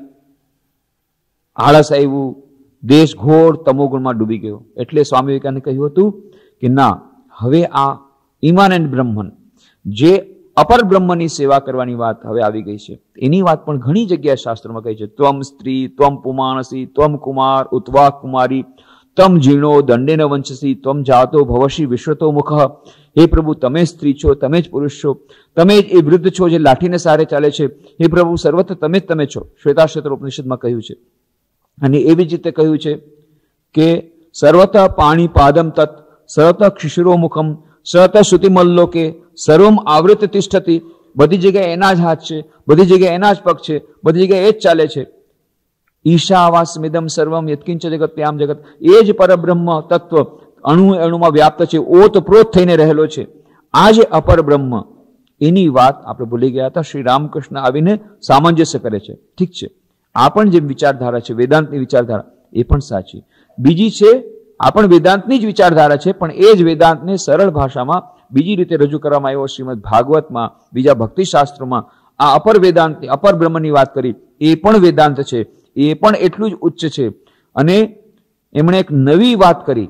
આળસ આવ્યું, દેશ ઘોર તમોગુણમાં ડૂબી ગયો. એટલે સ્વામી વિવેકાનંદે કહ્યું હતું કે ના, હવે આ ઇમાનન્ટ બ્રહ્મન, જે અપર બ્રહ્મની સેવા કરવાની વાત હવે આવી ગઈ છે. એની વાત પણ ઘણી જગ્યાએ શાસ્ત્રોમાં કહી છે. ત્વમ સ્ત્રી, ત્વમ પુમાનસી, ત્વમ કુમાર ઉત્વા કુમારી, તમ જીર્ણો દંડેન વંશસી, ત્વમ જાતો ભવશી વિશ્વતો મુખ. હે પ્રભુ, તમે સ્ત્રી છો, તમે જ પુરુષ છો, તમે જ એ વૃદ્ધ છો જે લાઠીને સારે ચાલે છે. હે પ્રભુ, સર્વત્ર તમે જ તમે છો. શ્વેતાશ્વતર ઉપનિષદમાં કહ્યું છે. અને એવી જ રીતે કહ્યું છે કે સર્વતઃ પાણી પાદમ તત્, સર્વતઃ ક્ષિશિરો મુખમ, સર્વતઃ શ્રુતિમલ્લોકે, સર્વમ આવૃત તિષ્ઠતિ. બધી જગ્યાએ એના જ હાથ છે, બધી જગ્યાએ એના જ પગ છે, બધી જગ્યાએ એ જ ચાલે છે. ઈશાવાસમિદમ સર્વમ યત્કિંચ જગત ત્યામ જગત. એ જ પરબ્રહ્મ તત્વ અણુ અણુમાં વ્યાપ્ત છે, ઓતપ્રોત થઈને રહેલો છે. આ જે અપર બ્રહ્મ, એની વાત આપણે ભૂલી ગયા હતા. શ્રી રામકૃષ્ણ આવીને સામંજસ્ય કરે છે. ઠીક છે, આ પણ જે વિચારધારા છે વેદાંતની વિચારધારા, એ પણ સાચી. બીજી છે, આ પણ વેદાંતની જ વિચારધારા છે, પણ એ જ વેદાંતને સરળ ભાષામાં બીજી રીતે રજૂ કરવામાં આવ્યો. શ્રીમદ ભાગવતમાં, બીજા ભક્તિ શાસ્ત્રોમાં આ અપર વેદાંત, અપર બ્રહ્મની વાત કરી, એ પણ વેદાંત છે, એ પણ એટલું જ ઉચ્ચ છે. અને એમણે એક નવી વાત કરી.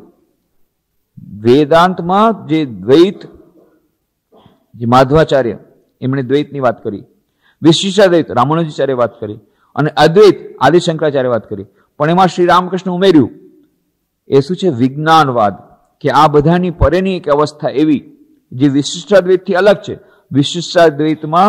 વેદાંતમાં જે દ્વૈત, જે માધવાચાર્ય, એમણે દ્વૈતની વાત કરી, વિશિષ્ટાદ્વૈત રામાનુજાચાર્ય વાત કરી, અને અદ્વૈત આદિશંકરાચાર્ય વાત કરી. પણ એમાં શ્રી રામકૃષ્ણ ઉમેર્યું એ શું છે? વિજ્ઞાનવાદ. કે આ બધાની પરેની એક અવસ્થા એવી જે વિશિષ્ટાદ્વૈતથી અલગ છે. વિશિષ્ટાદ્વૈતમાં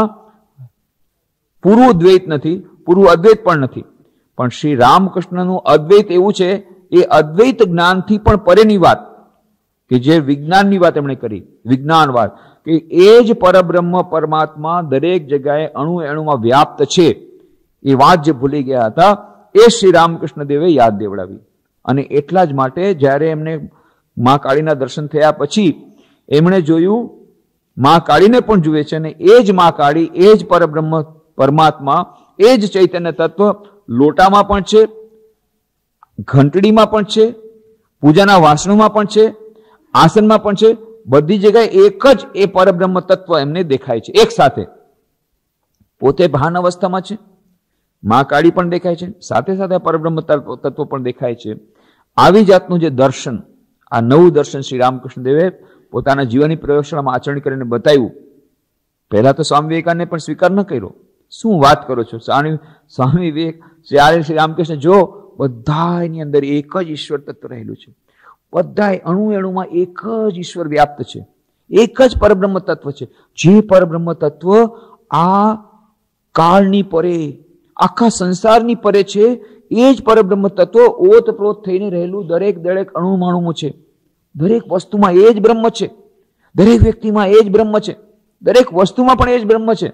પૂરું દ્વૈત નથી, પૂરું અદ્વૈત પણ નથી. પણ શ્રી રામકૃષ્ણનું અદ્વૈત એવું છે, એ અદ્વૈત જ્ઞાનથી પણ પરેની વાત, કે જે વિજ્ઞાનની વાત એમણે કરી, વિજ્ઞાનવાદ, કે એ જ પરબ્રહ્મ પરમાત્મા દરેક જગ્યાએ અણુ અણુમાં વ્યાપ્ત છે, એ વાત જે ભૂલી ગયા હતા એ શ્રી રામકૃષ્ણ દેવે યાદ દેવડાવી. અને એટલા જ માટે જ્યારે એમને મા કાળીના દર્શન થયા પછી એમણે જોયું મા કાળીને પણ જુએ છે, અને એ જ મા કાળી, એ જ પરબ્રહ્મ પરમાત્મા, એ જ ચૈતન્ય તત્વ લોટામાં પણ છે, ઘંટડીમાં પણ છે, પૂજાના વાસણોમાં પણ છે, આસનમાં પણ છે, બધી જગ્યાએ એક જ એ પરબ્રહ્મ તત્વ એમને દેખાય છે એક સાથે. પોતે ભાન અવસ્થામાં છે, મા કાળી પણ દેખાય છે, સાથે સાથે પરબ્રહ્મ તત્વ પણ દેખાય છે. આવી જાતનું જે દર્શન, આ નવું દર્શન શ્રી રામકૃષ્ણ દેવે પોતાના જીવનની પ્રયોગશાળામાં આચરણ કરીને બતાવ્યું. પહેલા તો સ્વામી વિવેકાનંદે પણ સ્વીકાર ન કર્યો. શું વાત કરો છો સ્વામી સ્વામી વિવેક શ્રી રામકૃષ્ણ, જો બધાની અંદર એક જ ઈશ્વર તત્વ રહેલું છે, બધા અણુ અણુમાં એક જ ઈશ્વર વ્યાપ્ત છે, એક જ પરબ્રહ્મ તત્વ છે. જે પરબ્રહ્મ તત્વ આ કાળની પરે, આખા સંસારની પરે છે, એ જ પરબ્રહ્મ તત્વ ઓતપ્રોત થઈને રહેલું દરેક દરેક અણુમાણુમાં છે. દરેક વસ્તુમાં એ જ બ્રહ્મ છે, દરેક વ્યક્તિમાં એ જ બ્રહ્મ છે, દરેક વસ્તુમાં પણ એ જ બ્રહ્મ છે.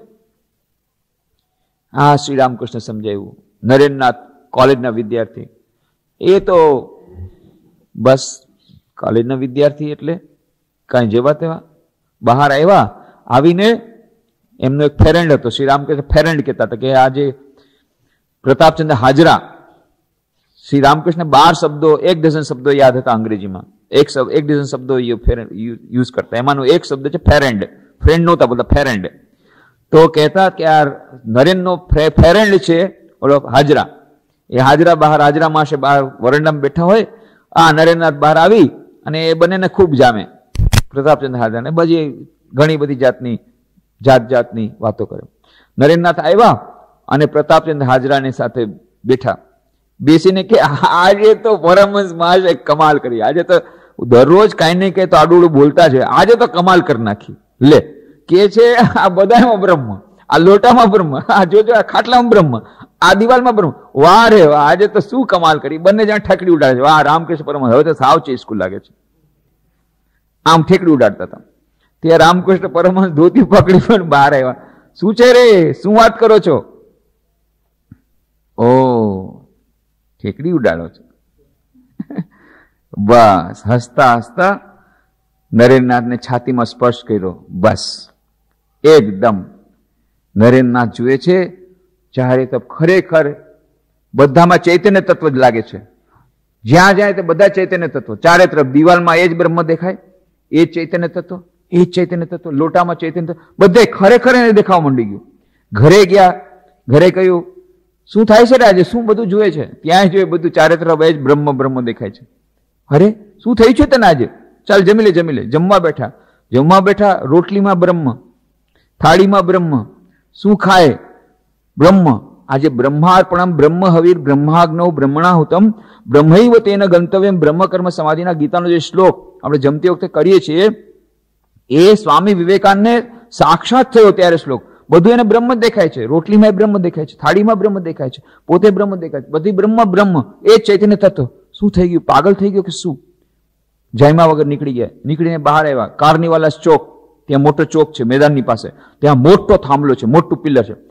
આ શ્રી રામકૃષ્ણ સમજાવ્યું. નરેન્દ્રનાથ કોલેજના વિદ્યાર્થી, એ તો બસ કોલેજના વિદ્યાર્થી એટલે કાંઈ જેવા તેવા બહાર આવ્યા. આવીને એમનો એક ફ્રેન્ડ હતો, શ્રી રામકૃષ્ણ ફ્રેન્ડ કહેતા હતા કે આજે પ્રતાપચંદ્ર હાજરા, શ્રી રામકૃષ્ણ બાર શબ્દો, એક ડઝન શબ્દો યાદ હતા અંગ્રેજીમાં, એક એક ડઝન શબ્દો યુઝ કરતા, એમાંનો એક શબ્દ છે ફ્રેન્ડ. ફ્રેન્ડ નહોતા બોલતા, ફ્રેન્ડ. તો કહેતા કે આ નરેનનો ફ્રેન્ડ છે ઓલો હાજરા, એ હાજરા બહાર, હાજરા માસે બહાર વરંડામાં બેઠા હોય, આ નરેન્દ્રનાથ બહાર આવી અને એ બંનેને ખૂબ જામે, પ્રતાપચંદ્ર હાજરાને. બધી ઘણી બધી જાતની જાત જાતની વાતો કરે. નરેન્દ્રનાથ આવ્યા અને પ્રતાપચંદ્ર હાજરાની સાથે બેઠા, બેસીને કે આજે તો પરમહંસ મહાશય કમાલ કરી, આજે તો દરરોજ કાંઈ નહીં કહે તો આડું બોલતા છે, આજે તો કમાલ કરી નાખી. લે કે છે આ બધામાં બ્રહ્મ, આ લોટામાં બ્રહ્મ, આ જોજો આ ખાટલામાં બ્રહ્મ, આ દિવાલમાં બ્રહ્મ. વાહ રે વાહ, આજે તો શું કમાલ કરી. બંને જણ ઠેકડી ઉડાડે છે. વાહ રામકૃષ્ણ પરમહંસ હવે તો સાવ ચેસ્કું લાગે છે. આમ ઠેકડી ઉડાડતા હતા. ત્યાં રામકૃષ્ણ પરમહંસ ધોતી પકડી પણ બહાર આવ્યા. શું છે રે, શું વાત કરો છો? ઓ ઠેકડી ઉડાડો છો. બસ હસતા હસતા નરેન્દ્રનાથને છાતીમાં સ્પર્શ કર્યો. બસ એકદમ નરેન્દ્રનાથ જુએ છે જ્યારે તો ખરેખર બધામાં ચૈતન્ય તત્વ જ લાગે છે. જ્યાં જાય તે બધા ચૈતન્ય તત્વ, ચારે તરફ દિવાલમાં એ જ બ્રહ્મ દેખાય, એ જ ચૈતન્ય તત્વ, એ જ ચૈતન્ય તત્વ, લોટામાં ચૈતન્ય તત્વ, બધે ખરેખર એને દેખાવા માંડી ગયું. ઘરે ગયા, ઘરે કહ્યું શું થાય છે આજે, શું બધું જુએ છે? ત્યાં જોઈએ બધું ચારે તરફ એ જ બ્રહ્મ બ્રહ્મ દેખાય છે. અરે શું થયું છે તને આજે? ચાલ જમી લે જમી લે. જમવા બેઠા, જમવા બેઠા રોટલીમાં બ્રહ્મ, થાળીમાં બ્રહ્મ, શું ખાય? બ્રહ્મ. આજે બ્રહ્માર્પણમ બ્રહ્મ હવીર બ્રહ્માગ્નૌ બ્રહ્મણાહુતમ બ્રહ્મૈવ તેન ગંતવ્યમ બ્રહ્મકર્મ સમાધિના ગીતાનો જે શ્લોક આપણે જમતી વખતે કરીએ છીએ, એ સ્વામી વિવેકાનંદને સાક્ષાત થયો ત્યારે શ્લોક. બધું એને બ્રહ્મ દેખાય છે, રોટલીમાં બ્રહ્મ દેખાય છે, થાળીમાં બ્રહ્મ દેખાય છે, પોતે બ્રહ્મ દેખાય છે, બધી બ્રહ્મ બ્રહ્મ એ જ ચૈતન્ય તત્વ. શું થઈ ગયું? પાગલ થઈ ગયો કે શું? જાયમા વગર નીકળી ગયા. નીકળીને બહાર આવ્યા. કાર્નિવાલાસ ચોક, ત્યાં મોટો ચોક છે મેદાનની પાસે, ત્યાં મોટો થાંભલો છે, મોટું પિલ્લર છે.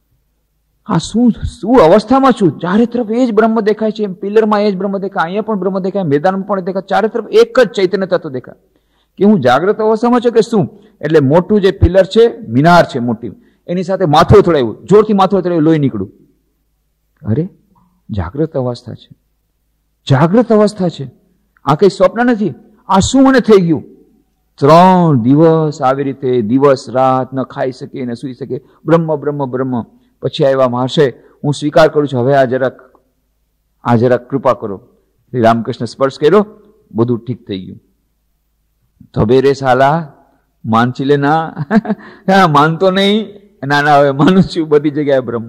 આ શું શું અવસ્થામાં છું? ચારે તરફ એ જ બ્રહ્મ દેખાય છે, પિલ્લરમાં એ જ બ્રહ્મ દેખાય, અહીંયા પણ બ્રહ્મ દેખાય, મેદાનમાં પણ દેખાય, ચારે તરફ એક જ ચૈતન્ય તત્વ દેખાય. કે હું જાગ્રત અવસ્થામાં છું કે શું? એટલે મોટું જે પિલ્લર છે, મિનાર છે મોટી, એની સાથે માથું અથડાયું, જોરથી માથું અથડાયું, લોહી નીકળ્યું. અરે જાગ્રત અવસ્થા છે, જાગ્રત અવસ્થા છે, આ કઈ સ્વપ્ન નથી. આ શું મને થઈ ગયું? ત્રણ દિવસ આવી રીતે દિવસ રાત ન ખાઈ શકે ને સુઈ શકે, બ્રહ્મ બ્રહ્મ બ્રહ્મ. પછી આવ્યા મહાશય, હું સ્વીકાર કરું છું, હવે આ જરાક આ જરાક કૃપા કરો. શ્રી રામકૃષ્ણ સ્પર્શ કર્યો, બધું ઠીક થઈ ગયું. તબે રે સાલા માનચી લે ના, માનતો નહીં, ના ના હવે માનું છું, બધી જગ્યાએ બ્રહ્મ.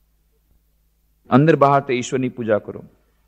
અંદર બહાર તે ઈશ્વરની પૂજા કરો.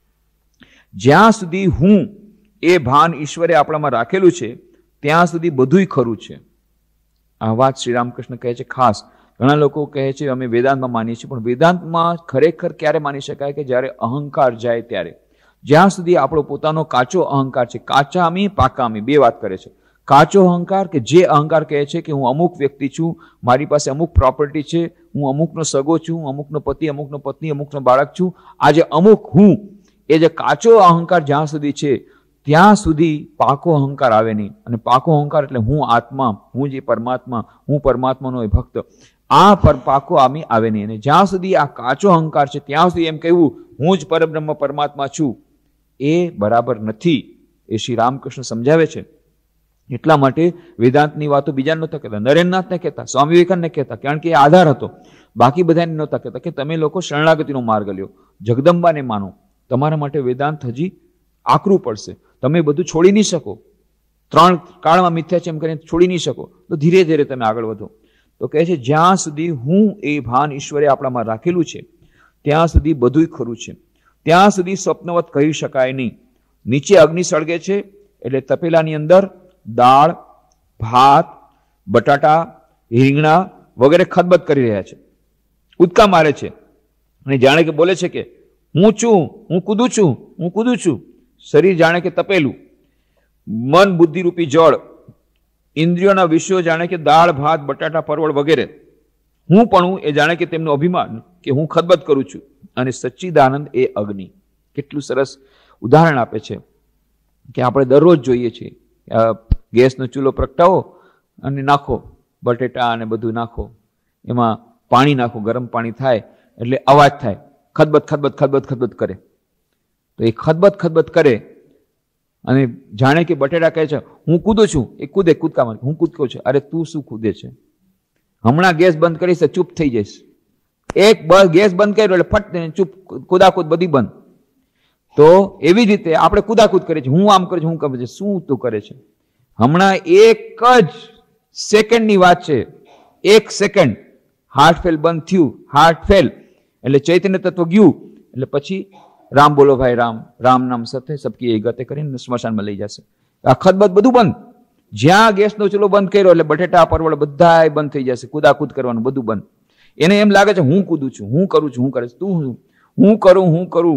જ્યાં સુધી હું એ ભાન ઈશ્વરે આપણામાં રાખેલું છે ત્યાં સુધી બધુંય ખરું છે. આ વાત શ્રી રામકૃષ્ણ કહે છે. ખાસ ઘણા લોકો કહે છે અમે વેદાંતમાં માનીએ છીએ, પણ વેદાંતમાં ખરેખર ક્યારે માની શકાય? કે જ્યારે અહંકાર જાય ત્યારે, જ્યાં સુધી આપણો પોતાનો કાચો અહંકાર છે, કાચામી પાકામી બે વાત કરે છે. કાચો અહંકાર કે જે અહંકાર કહે છે કે હું અમુક વ્યક્તિ છું, મારી પાસે અમુક પ્રોપર્ટી છે, હું અમુકનો સગો છું, અમુકનો પતિ, અમુકનો પત્ની, અમુકનો બાળક છું, આ જે અમુક હું, એ જે કાચો અહંકાર જ્યાં સુધી છે ત્યાં સુધી પાકો અહંકાર આવે નહીં. અને પાકો અહંકાર એટલે હું આત્મા, હું જે પરમાત્મા, હું પરમાત્માનો એ ભક્ત, આ પર પાકો આમી આવે નહીં. અને જ્યાં સુધી આ કાચો અહંકાર છે ત્યાં સુધી એમ કહેવું હું જ પરબ્રહ્મ પરમાત્મા છું, એ બરાબર નથી. એ શ્રી રામકૃષ્ણ સમજાવે છે. એટલા માટે વેદાંતની વાતો બીજા નહોતા કહેતા, નરેન્દ્રનાથને કહેતા, સ્વામી વિવેકાનંદને કહેતા, કારણ કે એ આધાર હતો. બાકી બધાને નહોતા કહેતા કે તમે લોકો શરણાગતિનો માર્ગ લ્યો, જગદંબાને માનો, તમારા માટે વેદાંત હજી આકરું પડશે, તમે બધું છોડી નહીં શકો, ત્રણ કાળમાં મિથ્યા છે એમ કરીને છોડી નહીં શકો, તો ધીરે ધીરે તમે આગળ વધો. તો કહે છે જ્યાં સુધી હું એ ભાન ઈશ્વરે આપણામાં રાખેલું છે ત્યાં સુધી બધું ખરું છે, ત્યાં સુધી સ્વપ્નવત કહી શકાય નહીં. નીચે અગ્નિ સળગે છે એટલે તપેલાની અંદર દાળ, ભાત, બટાટા, રીંગણા વગેરે ખદબદ કરી રહ્યા છે, ઉદકા મારે છે, અને જાણે કે બોલે છે કે હું છું, હું કૂદું છું, હું કૂદું છું. શરીર જાણે કે તપેલું, મન બુદ્ધિ રૂપી જળ, ઇન્દ્રિયોના વિષયો જાણે કે દાળ, ભાત, બટાટા, પરવળ વગેરે. હું પણ એ જાણે કે તેમનું અભિમાન કે હું ખદબદ કરું છું. અને સચ્ચિદાનંદ એ અગ્નિ. કેટલું સરસ ઉદાહરણ આપે છે કે આપણે દરરોજ જોઈએ છીએ, ગેસનો ચૂલો પ્રગટાવો અને નાખો બટેટા અને બધું નાખો, એમાં પાણી નાખો, ગરમ પાણી થાય એટલે અવાજ થાય, ખદબદ ખદબદ ખદબદ ખદબદ કરે. તો એ ખદબદ ખદબદ કરે અને જાણે કે બટેટા કહે છે હું કૂદું છું, એ કૂદે કૂદકામાં, હું કૂદકો છું. અરે તું શું કૂદે છે? હમણાં ગેસ બંધ કરીશ ચૂપ થઈ જઈશ. એક ગેસ બંધ કર્યો એટલે ફટ ચૂપ, કુદાકૂદ બધી બંધ. તો એવી રીતે આપણે કુદાકૂદ કરીએ છીએ, હું આમ કરું છું, હું કરું છું. શું તું કરે છે? હમણાં એક જ સેકન્ડની વાત છે, એક સેકન્ડ હાર્ટ ફેલ બંધ થયું, હાર્ટ ફેલ એટલે ચૈતન્ય તત્વ ગયું, એટલે પછી રામ બોલો ભાઈ રામ, રામ નામ સતે સબકી એ ગતે કરીને સ્મશાનમાં લઈ જશે. આ ખદબદ બધું બંધ. જ્યાં ગેસનો ચૂલો બંધ કર્યો એટલે બટેટા, પરવળ બધા બંધ થઈ જશે, કુદાકૂદ કરવાનું બધું બંધ. એને એમ લાગે છે હું કૂદું છું, હું કરું છું, હું કરે તું, હું કરું, હું કરું.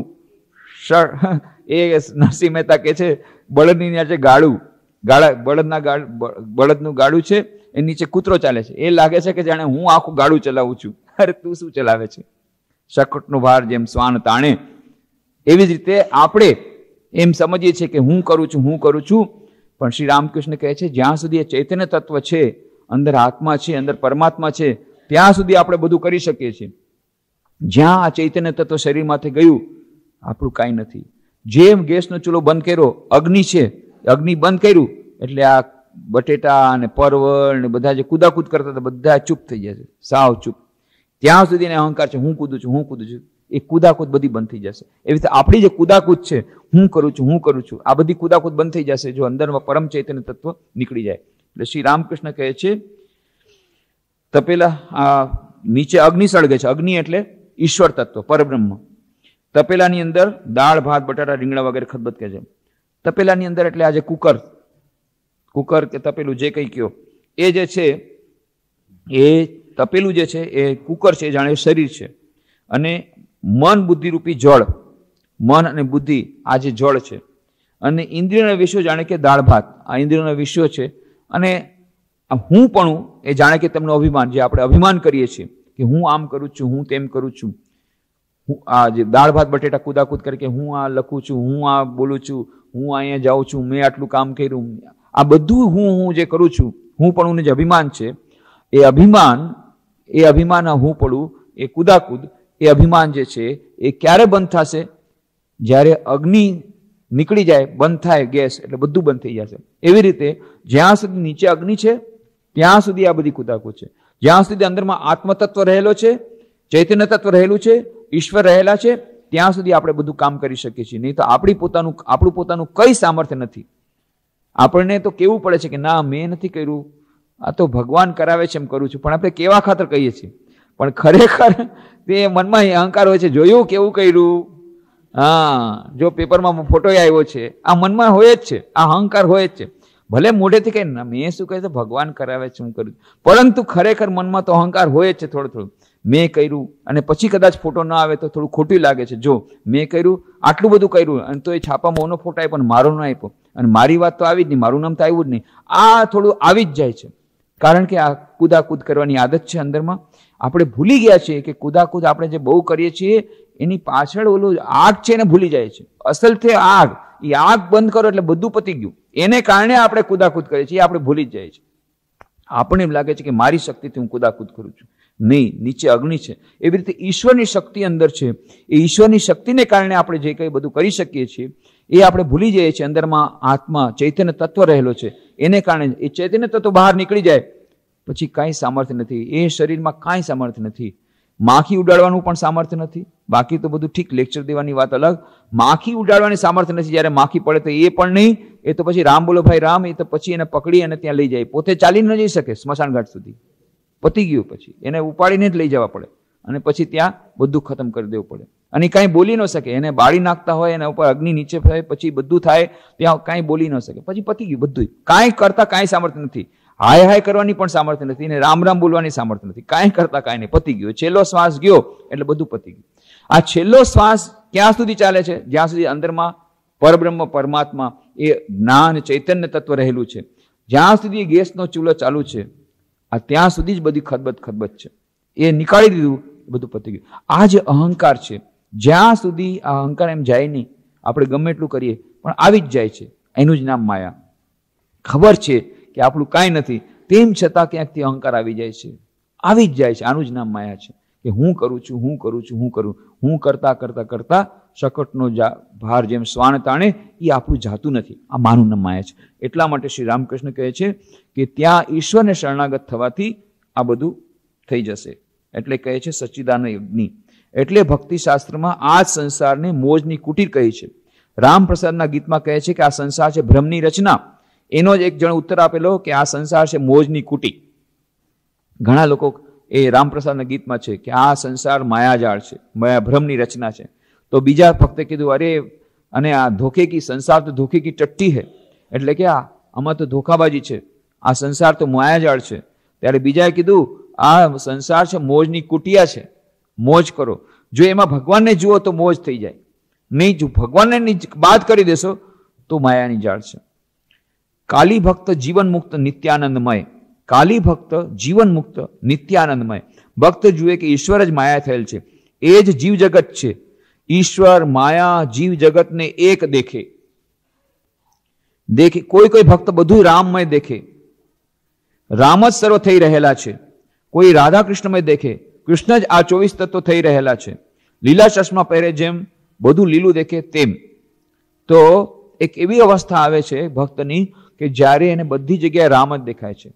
એ નરસિંહ મહેતા કે છે બળદની નીચે ગાડું, ગાળા બળદના ગાડ બળદનું ગાડું છે, એ નીચે કૂતરો ચાલે છે, એ લાગે છે કે જાણે હું આખું ગાડું ચલાવું છું. અરે તું શું ચલાવે છે? શકટનો ભાર જેમ શ્વાન તાણે, એવી જ રીતે આપણે એમ સમજીએ છીએ કે હું કરું છું, હું કરું છું. પણ શ્રી રામકૃષ્ણ કહે છે જ્યાં સુધી એ ચૈતન્ય તત્વ છે, અંદર આત્મા છે, અંદર પરમાત્મા છે, ત્યાં સુધી આપણે બધું કરી શકીએ છીએ. જ્યાં આ ચૈતન્ય તત્વ શરીરમાંથી ગયું આપણું કાંઈ નથી. જેમ ગેસનો ચૂલો બંધ કર્યો, અગ્નિ છે, અગ્નિ બંધ કર્યું એટલે આ બટેટા અને પરવળ ને બધા જે કુદાકૂદ કરતા હતા બધા ચૂપ થઈ જશે, સાવ ચૂપ. ત્યાં સુધી એને અહંકાર છે હું કૂદું છું, હું કૂદું છું, એ કુદાકૂદ બધી બંધ થઈ જશે. એવી રીતે આપણી જે કુદાકૂદ છે, હું કરું છું, હું કરું છું, આ બધી કુદાકૂદ બંધ થઈ જશે જો અંદરમાં પરમ ચૈતન્ય તત્વ નીકળી જાય. એટલે શ્રી રામકૃષ્ણ કહે છે તપેલા આ નીચે અગ્નિ સળગે છે, અગ્નિ એટલે ઈશ્વર તત્વ, પરબ્રહ્મ. તપેલાની અંદર દાળ, ભાત, બટાટા, રીંગણા વગેરે ખદબદ કહે છે. તપેલાની અંદર એટલે આજે કુકર, કુકર કે તપેલું જે કંઈ કયો, એ જે છે એ તપેલું જે છે એ કુકર છે, જાણે શરીર છે. અને મન બુદ્ધિ રૂપી જળ, મન અને બુદ્ધિ આ જે જળ છે. અને ઇન્દ્રિયના વિષયો જાણે કે દાળ ભાત, આ ઇન્દ્રિયના વિષયો છે. અને હું પણ એ જાણે કે તેમનું અભિમાન, જે આપણે અભિમાન કરીએ છીએ કે હું આમ કરું છું, હું તેમ કરું છું. હું આ જે દાળ ભાત બટેટા કુદાકૂદ કરે કે હું આ લખું છું, હું આ બોલું છું, હું અહીંયા જાઉં છું, મેં આટલું કામ કર્યું, આ બધું હું હું જે કરું છું, હું પણ જે અભિમાન છે, એ અભિમાન એ અભિમાન હું પડું એ કુદાકૂદ, એ અભિમાન જે છે એ ક્યારે બંધ થશે? જ્યારે અગ્નિ નીકળી જાય, બંધ થાય ગેસ એટલે બધું બંધ થઈ જશે. એવી રીતે જ્યાં સુધી નીચે અગ્નિ છે ત્યાં સુધી આ બધી કુદાકૂદ છે. જ્યાં સુધી અંદરમાં આત્મતત્વ રહેલો છે, ચૈતન્ય તત્વ રહેલું છે, ઈશ્વર રહેલા છે, ત્યાં સુધી આપણે બધું કામ કરી શકીએ છીએ. નહીં તો આપણી પોતાનું આપણું પોતાનું કઈ સામર્થ્ય નથી. આપણને તો કેવું પડે છે કે ના મેં નથી કર્યું, આ તો ભગવાન કરાવે છે એમ કરું છું. પણ આપણે કેવા ખાતર કહીએ છીએ, પણ ખરેખર તે મનમાં અહંકાર હોય છે. જોયું કેવું કર્યું? હા, જો પેપરમાં ફોટો આવ્યો છે, આ મનમાં હોય જ છે, આ અહંકાર હોય જ છે. ભલે મોઢેથી કહે ને મેં શું કહે તો ભગવાન કરાવે છે, હું કરું, પરંતુ ખરેખર મનમાં તો અહંકાર હોય જ છે થોડું થોડું. મેં કર્યું અને પછી કદાચ ફોટો ના આવે તો થોડું ખોટું લાગે છે. જો મેં કર્યું, આટલું બધું કર્યું અને તો એ છાપામાં ઓનો ફોટો આપ્યો, મારો ન આપ્યો, અને મારી વાત તો આવી જ નહીં, મારું નામ તો આવ્યું જ નહીં. આ થોડું આવી જ જાય છે, કારણ કે આ કુદાકૂદ કરવાની આદત છે અંદરમાં. આપણે ભૂલી ગયા છીએ કે કુદાકૂદ આપણે જે બહુ કરીએ છીએ એની પાછળ ઓલું આગ છે એને ભૂલી જાય છે. અસલ છે આગ, એ આગ બંધ કરો એટલે બધું પતી ગયું. એને કારણે આપણે કુદાકૂદ કરીએ છીએ, આપણે ભૂલી જ જાય છે. આપણને એમ લાગે છે કે મારી શક્તિથી હું કુદાકૂદ કરું છું. નહીં, નીચે અગ્નિ છે. એવી રીતે ઈશ્વરની શક્તિ અંદર છે. એ ઈશ્વરની શક્તિને કારણે આપણે જે કંઈ બધું કરી શકીએ છીએ એ આપણે ભૂલી જઈએ છીએ. અંદરમાં આત્મા ચૈતન્ય તત્વ રહેલો છે, એને કારણે એ ચૈતન્ય તત્વ બહાર નીકળી જાય પછી કાંઈ સામર્થ્ય નથી. એ શરીરમાં કાંઈ સામર્થ્ય નથી. માખી ઉડાડવાનું પણ સામર્થ્ય નથી. બાકી તો બધું ઠીક, લેક્ચર દેવાની વાત અલગ. માખી ઉડાડવાની સામર્થ્ય નથી. જ્યારે માખી પડે તો એ પણ નહીં. એ તો પછી રામ બોલો ભાઈ રામ, એ તો પછી એને પકડી અને ત્યાં લઈ જાય. પોતે ચાલી ન જઈ શકે સ્મશાન ઘાટ સુધી, પતી ગયું. પછી એને ઉપાડીને જ લઈ જવા પડે અને પછી ત્યાં બધું ખતમ કરી દેવું પડે. અને કાંઈ બોલી ન શકે. એને બાળી નાખતા હોય, એના ઉપર અગ્નિ નીચે થાય, પછી બધું થાય, ત્યાં કાંઈ બોલી ન શકે. પછી પતી ગયું બધું. કાંઈ કરતા કાંઈ સામર્થ્ય નથી. હાય હાય કરવાની પણ સામર્થ્ય નથી, ને રામ રામ બોલવાની સામર્થ્ય નથી. કાંઈ કરતા કાંઈ નહીં, પતી ગયું. છેલ્લો શ્વાસ ગયો એટલે બધું પતી ગયું. આ છેલ્લો શ્વાસ ક્યાં સુધી ચાલે છે? જ્યાં સુધી અંદરમાં પરબ્રહ્મ પરમાત્મા એ જ્ઞાન ચૈતન્ય તત્વ રહેલું છે, જ્યાં સુધી ગેસનો ચૂલો ચાલુ છે, આ ત્યાં સુધી જ બધી ખદબદ ખદબદ છે. એ નીકાળી દીધું, બધું પતી ગયું. આ જે અહંકાર છે, જ્યાં સુધી આ અહંકાર એમ જાય નહીં, આપણે ગમે એટલું કરીએ પણ આવી જ જાય છે. એનું જ નામ માયા. ખબર છે કે આપણું કાંઈ નથી, તેમ છતાં ક્યાંકથી અહંકાર આવી જાય છે, આવી જ જાય છે. આનું જ નામ માયા છે કે હું કરું છું, હું કરું છું, હું કરું. હું કરતા કરતા કરતા શકટનો ભાર જેમ શ્વાન તાણે, એ આપણું જાતું નથી. આ માનું નામ માયા છે. એટલા માટે શ્રી રામકૃષ્ણ કહે છે કે ત્યાં ઈશ્વરને શરણાગત થવાથી આ બધું થઈ જશે. એટલે કહે છે સચ્ચિદાનંદ અગ્નિ. એટલે ભક્તિશાસ્ત્રમાં આ સંસારને મોજની કુટીર કહી છે. રામપ્રસાદના ગીતમાં કહે છે કે આ સંસાર છે ભ્રમની રચના. એનો જ એક જણ ઉત્તર આપેલો કે આ સંસાર છે મોજની કુટી. ઘણા લોકો એ રામપ્રસાદના ગીતમાં છે કે આ સંસાર માયાજાળ છે, માયા ભ્રમની રચના છે. તો બીજા ભક્તે કીધું અરે, અને આ ધોખે કી સંસાર તો ધોખે કી ટટ્ટી હે, એટલે કે આ આમાં તો ધોખાબાજી છે, આ સંસાર તો માયાજાળ છે. ત્યારે બીજાએ કીધું આ સંસાર છે મોજની કુટિયા છે, મોજ કરો. જો એમાં ભગવાનને જુઓ તો મોજ થઈ જાય, નહીં જો ભગવાનને બાદ કરી દેશો તો માયાની જાળ છે. કાલી ભક્ત જીવન મુક્ત નિત્યાનંદમય. કાલી ભક્ત જીવન મુક્ત નિત્યાનંદમય. ભક્ત જુએ કે ઈશ્વર જ માયા થયેલ છે, એ જ જીવ જગત છે. ઈશ્વર માયા જીવ જગતને એક દેખે. દેખે કોઈ કોઈ ભક્ત બધું રામમય દેખે, રામ જ સર્વ થઈ રહેલા છે. કોઈ રાધા કૃષ્ણમય દેખે, કૃષ્ણ જ આ ચોવીસ તત્વો થઈ રહેલા છે. લીલા ચશ્મા પહેરે જેમ બધું લીલું દેખે તેમ. તો એક એવી અવસ્થા આવે છે ભક્તની કે જ્યારે એને બધી જગ્યાએ રામ જ દેખાય છે.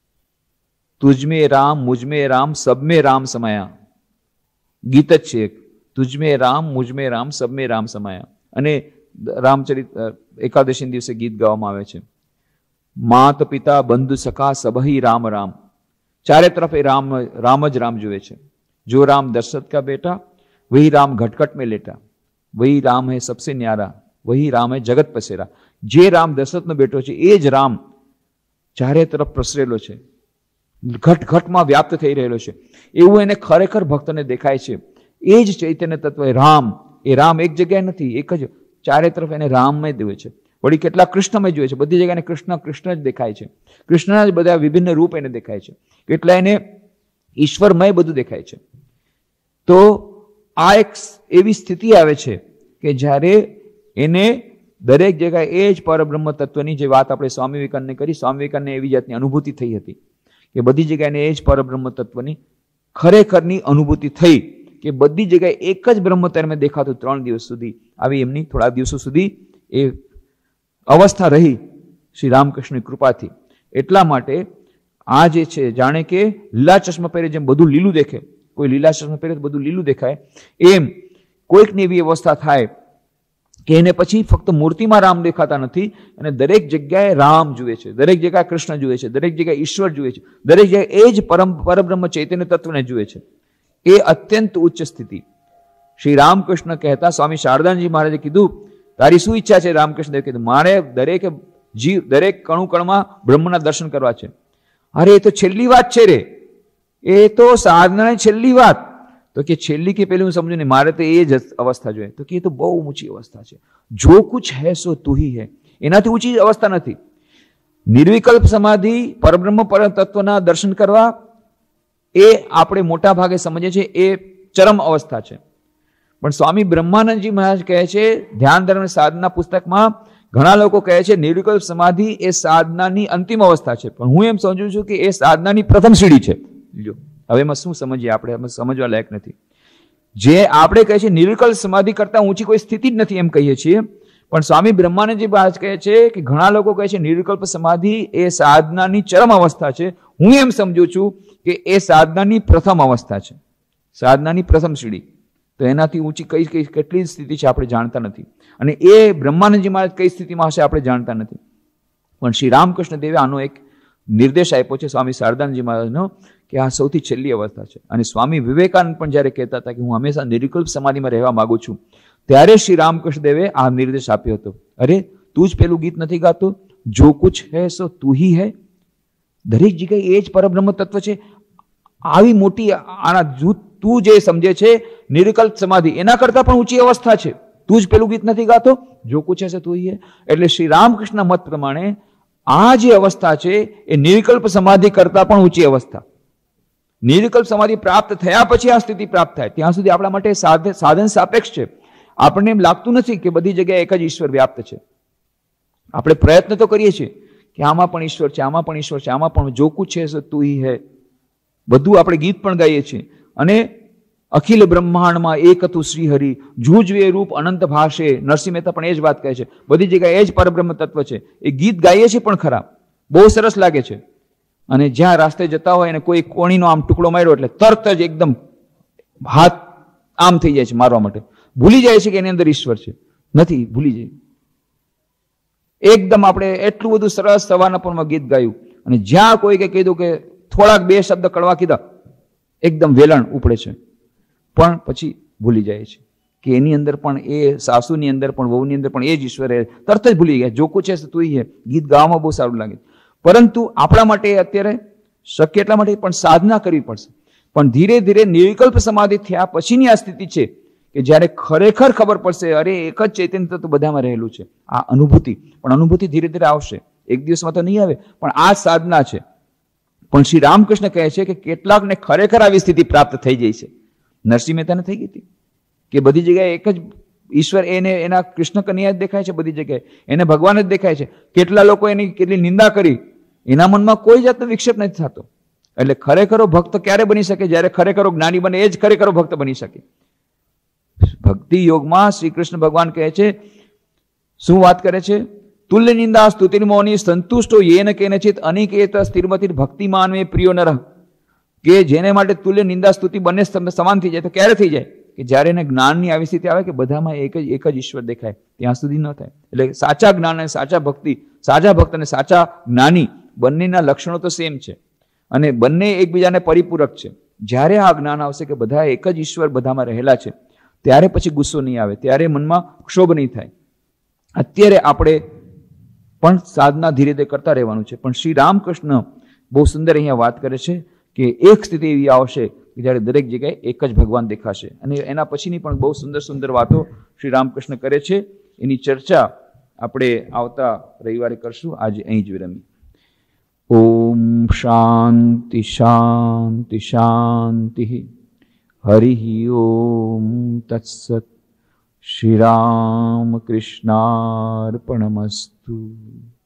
તુજમે રામ મુજમે રામ સબમે રામ સમાયા. ગીત જ છે એક, તુજમે રામ મુજમે રામ સબમે રામ સમાયા. અને રામચરિત એકાદશી દિવસે ગીત ગાવામાં આવે છે. માત પિતા બંધુ સખા સબહી રામ રામ. ચારે તરફ એ રામ રામ જ રામ જોવે છે. જો રામ દશરથ કા બેટા, વહી રામ ઘટઘટ में लेटा, वही राम है सबसे न्यारा, वही राम है जगत पसेरा. જે રામ દશરથનો બેટો છે એ જ રામ ચારે તરફ પ્રસરેલો છે, ઘટ ઘટમાં વ્યાપ્ત થઈ રહેલો છે, એવું એને ખરેખર ભક્તને દેખાય છે. એ જ ચૈતન્ય તત્વ રામ, એ રામ એક જગ્યાએ નથી, એક જ ચારે તરફ એને રામમય દેવે છે. વળી કેટલા કૃષ્ણમય જોઈએ છે, બધી જગ્યાએ કૃષ્ણ કૃષ્ણ જ દેખાય છે. કૃષ્ણના જ બધા વિભિન્ન રૂપ એને દેખાય છે. કેટલા એને ઈશ્વરમય બધું દેખાય છે. તો આ એક એવી સ્થિતિ આવે છે કે જ્યારે એને દરેક જગ્યાએ એ જ પરબ્રહ્મ તત્વની જે વાત આપણે સ્વામી વિવેકાનંદને કરી, સ્વામી વિવેકાનંદને એવી જાતની અનુભૂતિ થઈ હતી કે બધી જગ્યાએ એ જ પરબ્રહ્મ તત્વની ખરેખરની અનુભૂતિ થઈ કે બધી જગ્યાએ એક જ બ્રહ્મ તેમને દેખાતું. ત્રણ દિવસ સુધી આવી એમની થોડા દિવસો સુધી એ અવસ્થા રહી શ્રી રામકૃષ્ણની કૃપાથી. એટલા માટે આ જે છે જાણે કે લીલા ચશ્મા પહેરે જેમ બધું લીલું દેખે, કોઈ લીલા ચશ્મા પહેરે તો બધું લીલું દેખાય, એમ કોઈકની એવી અવસ્થા થાય કે એને પછી ફક્ત મૂર્તિમાં રામ દેખાતા નથી અને દરેક જગ્યાએ રામ જુએ છે, દરેક જગ્યાએ કૃષ્ણ જુએ છે, દરેક જગ્યાએ ઈશ્વર જુએ છે, દરેક જગ્યાએ એ જ પરમ પરબ્રહ્મ ચૈતન્ય તત્વને જુએ છે. એ અત્યંત ઉચ્ચ સ્થિતિ. શ્રી રામકૃષ્ણ કહેતા સ્વામી શારદાનંદજી મહારાજે કીધું તારી શું ઈચ્છા છે? રામકૃષ્ણ દેવ કીધું મારે દરેક જીવ દરેક કણુ કણમાં બ્રહ્મના દર્શન કરવા છે. અરે એ તો છેલ્લી વાત છે રે, એ તો સાધનાની છેલ્લી વાત. તો કે છેલ્લી કે પેલી હું સમજુ નહીં, મારે તો એ જ અવસ્થા જોઈએ. તો કે એ તો બહુ ઊંચી અવસ્થા છે. જો કુછ હૈ સો તું હી હૈ, એનાથી ઊંચી અવસ્થા નથી. નિર્વિકલ્પ સમાધિ, પરબ્રહ્મ પરમ તત્વના દર્શન કરવા, એ આપણે મોટા ભાગે સમજીએ છીએ એ ચરમ અવસ્થા છે. પણ સ્વામી બ્રહ્માનંદજી મહારાજ કહે છે ધ્યાન ધર્મ સાધના પુસ્તકમાં, ઘણા લોકો કહે છે નિર્વિકલ્પ સમાધિ એ સાધનાની અંતિમ અવસ્થા છે, પણ હું એમ સમજુ છું કે એ સાધનાની પ્રથમ સીડી છે. લ્યો હવે એમાં શું સમજીએ આપણે, સમજવા લાયક નથી. જે આપણે કહે છે નિર્વિકલ્પ સમાધિ કરતા ઊંચી કોઈ સ્થિતિ જ નથી એમ કહીએ છીએ, પણ સ્વામી બ્રહ્માનંદજી મહારાજ કહે છે કે ઘણા લોકો કહે છે નિર્વિકલ્પ સમાધિ એ સાધનાની ચરમ અવસ્થા છે. હું એમ સમજુ છું કે એ સાધનાની પ્રથમ અવસ્થા છે, સાધનાની પ્રથમ સીડી. તો એનાથી ઊંચી કઈ કઈ કેટલી સ્થિતિ છે આપણે જાણતા નથી, અને એ બ્રહ્માનંદજી મહારાજ કઈ સ્થિતિમાં હશે આપણે જાણતા નથી. પણ શ્રી રામકૃષ્ણ દેવે આનો એક નિર્દેશ આપ્યો છે સ્વામી શારદાનંદજી મહારાજનો, કે આ સૌથી છેલ્લી અવસ્થા છે. અને સ્વામી વિવેકાનંદ પણ જ્યારે કહેતા હતા કે હું હંમેશા નિર્વિકલ્પ સમાધિમાં રહેવા માંગુ છું, ત્યારે શ્રી રામકૃષ્ણ દેવે આ નિર્દેશ આપ્યો હતો. અરે તું જ પેલું ગીત નથી ગાતો, જો કુછ હૈ સો તું હી હૈ. દરેક જગ્યાએ એ જ પરબ્રહ્મ તત્વ છે. આવી મોટી આના જૂથ તું જે સમજે છે નિર્વિકલ્પ સમાધિ, એના કરતા પણ ઊંચી અવસ્થા છે. તું જ પેલું ગીત નથી ગાતો, જો કુછ હશે તું હી. એટલે શ્રી રામકૃષ્ણ મત પ્રમાણે આ જે અવસ્થા છે એ નિર્વિકલ્પ સમાધિ કરતા પણ ઊંચી અવસ્થા. નિર્વિકલ્પ સમાધિ પ્રાપ્ત થયા પછી આ સ્થિતિ પ્રાપ્ત થાય, ત્યાં સુધી આપણા માટે સાધન સાપેક્ષ છે. આપણને એમ લાગતું નથી કે બધી જગ્યાએ એક જ ઈશ્વર વ્યાપ્ત છે. આપણે પ્રયત્ન તો કરીએ છીએ કે આમાં પણ ઈશ્વર છે, આમાં પણ ઈશ્વર છે, આમાં પણ જો કુછ છે તું હી હૈ. બધું આપણે ગીત પણ ગાઈએ છીએ. અને અખિલ બ્રહ્માંડમાં એક હતું શ્રીહરિ, જૂજવે રૂપ અનંત ભાષે. નરસિંહ મહેતા પણ એ જ વાત કહે છે, બધી જગ્યાએ એ જ પરબ્રહ્મ તત્વ છે. એ ગીત ગાઈએ છીએ પણ ખરા, બહુ સરસ લાગે છે. અને જ્યાં રાસ્તે જતા હોય અને કોઈ કોણીનો આમ ટુકડો માર્યો એટલે તરત જ એકદમ હાથ આમ થઈ જાય છે મારવા માટે, ભૂલી જાય છે કે એની અંદર ઈશ્વર છે. નથી ભૂલી જાય. એકદમ આપણે એટલું બધું સરસ સવારના પરમાં ગીત ગાયું, અને જ્યાં કોઈ કે કીધું કે થોડાક બે શબ્દ કડવા કીધા, એકદમ વેલણ ઉપડે છે, પણ પછી ભૂલી જાય છે કે એની અંદર પણ એ સાસુની અંદર પણ વહુની અંદર પણ એ જ ઈશ્વર, તરત જ ભૂલી ગયા. જો કુછ છે તું હી હૈ ગીત ગાવામાં બહુ સારું લાગે, પરંતુ આપણા માટે અત્યારે શક્ય એટલા માટે પણ સાધના કરવી પડશે. પણ ધીરે ધીરે નિર્વિકલ્પ સમાધિ થયા પછીની આ સ્થિતિ છે કે જ્યારે ખરેખર ખબર પડશે અરે એક જ ચૈતન્ય તત્વ બધામાં રહેલું છે. આ અનુભૂતિ, પણ અનુભૂતિ ધીરે ધીરે આવશે, એક દિવસમાં તો નહીં આવે, પણ આ સાધના છે. પણ શ્રી રામકૃષ્ણ કહે છે કે કેટલાકને ખરેખર આવી સ્થિતિ પ્રાપ્ત થઈ જાય છે. નરસિંહ મહેતાને થઈ ગઈ હતી કે બધી જગ્યાએ એક જ ઈશ્વર, એને એના કૃષ્ણ કન્યા જ દેખાય છે, બધી જગ્યાએ એને ભગવાન જ દેખાય છે. કેટલા લોકો એની કેટલી નિંદા કરી, એના મનમાં કોઈ જાતનો વિક્ષેપ નથી થતો. એટલે ખરેખરો ભક્ત ક્યારે બની શકે? જ્યારે ખરેખરો જ્ઞાની બને એ જ ખરેખરો ભક્ત બની શકે. ભક્તિ યોગમાં શ્રી કૃષ્ણ ભગવાન કહે છે, શું વાત કરે છે? તુલ્ય નિંદા સ્તુતિર્મૌની સંતુષ્ટો યેન કેનચિત અનિકેત સ્થિરમતિર ભક્તિમાન મે પ્રિયો નરઃ. કે જેને માટે તુલ્ય નિંદા સ્તુતિ બંને સમાન થઈ જાય. તો ક્યારે થઈ જાય? કે જ્યારે એને જ્ઞાનની આવી સ્થિતિ આવે કે બધામાં એક જ એક જ ઈશ્વર દેખાય, ત્યાં સુધી ન થાય. એટલે સાચા જ્ઞાન અને સાચા ભક્તિ, સાચા ભક્ત અને સાચા જ્ઞાની બંનેના લક્ષણો તો સેમ છે, અને બંને એકબીજાને પરિપૂરક છે. જ્યારે આ જ્ઞાન આવશે કે બધા એક જ ઈશ્વર બધામાં રહેલા છે, ત્યારે પછી ગુસ્સો નહીં આવે, ત્યારે મનમાં ક્ષોભ નહીં થાય. અત્યારે આપણે પણ સાધના ધીરે ધીરે કરતા રહેવાનું છે. પણ શ્રી રામકૃષ્ણ બહુ સુંદર અહીંયા વાત કરે છે કે એક સ્થિતિ એવી આવશે કે જ્યારે દરેક જગ્યાએ એક જ ભગવાન દેખાશે. અને એના પછીની પણ બહુ સુંદર સુંદર વાતો શ્રી રામકૃષ્ણ કરે છે. એની ચર્ચા આપણે આવતા રવિવારે કરશું. આજે અહીં જ વિરમી. ઓમ શાંતિ શાંતિ શાંતિ. હરિ ઓમ તત્સત. શ્રી રામ કૃષ્ણાર્પણમસ્તુ.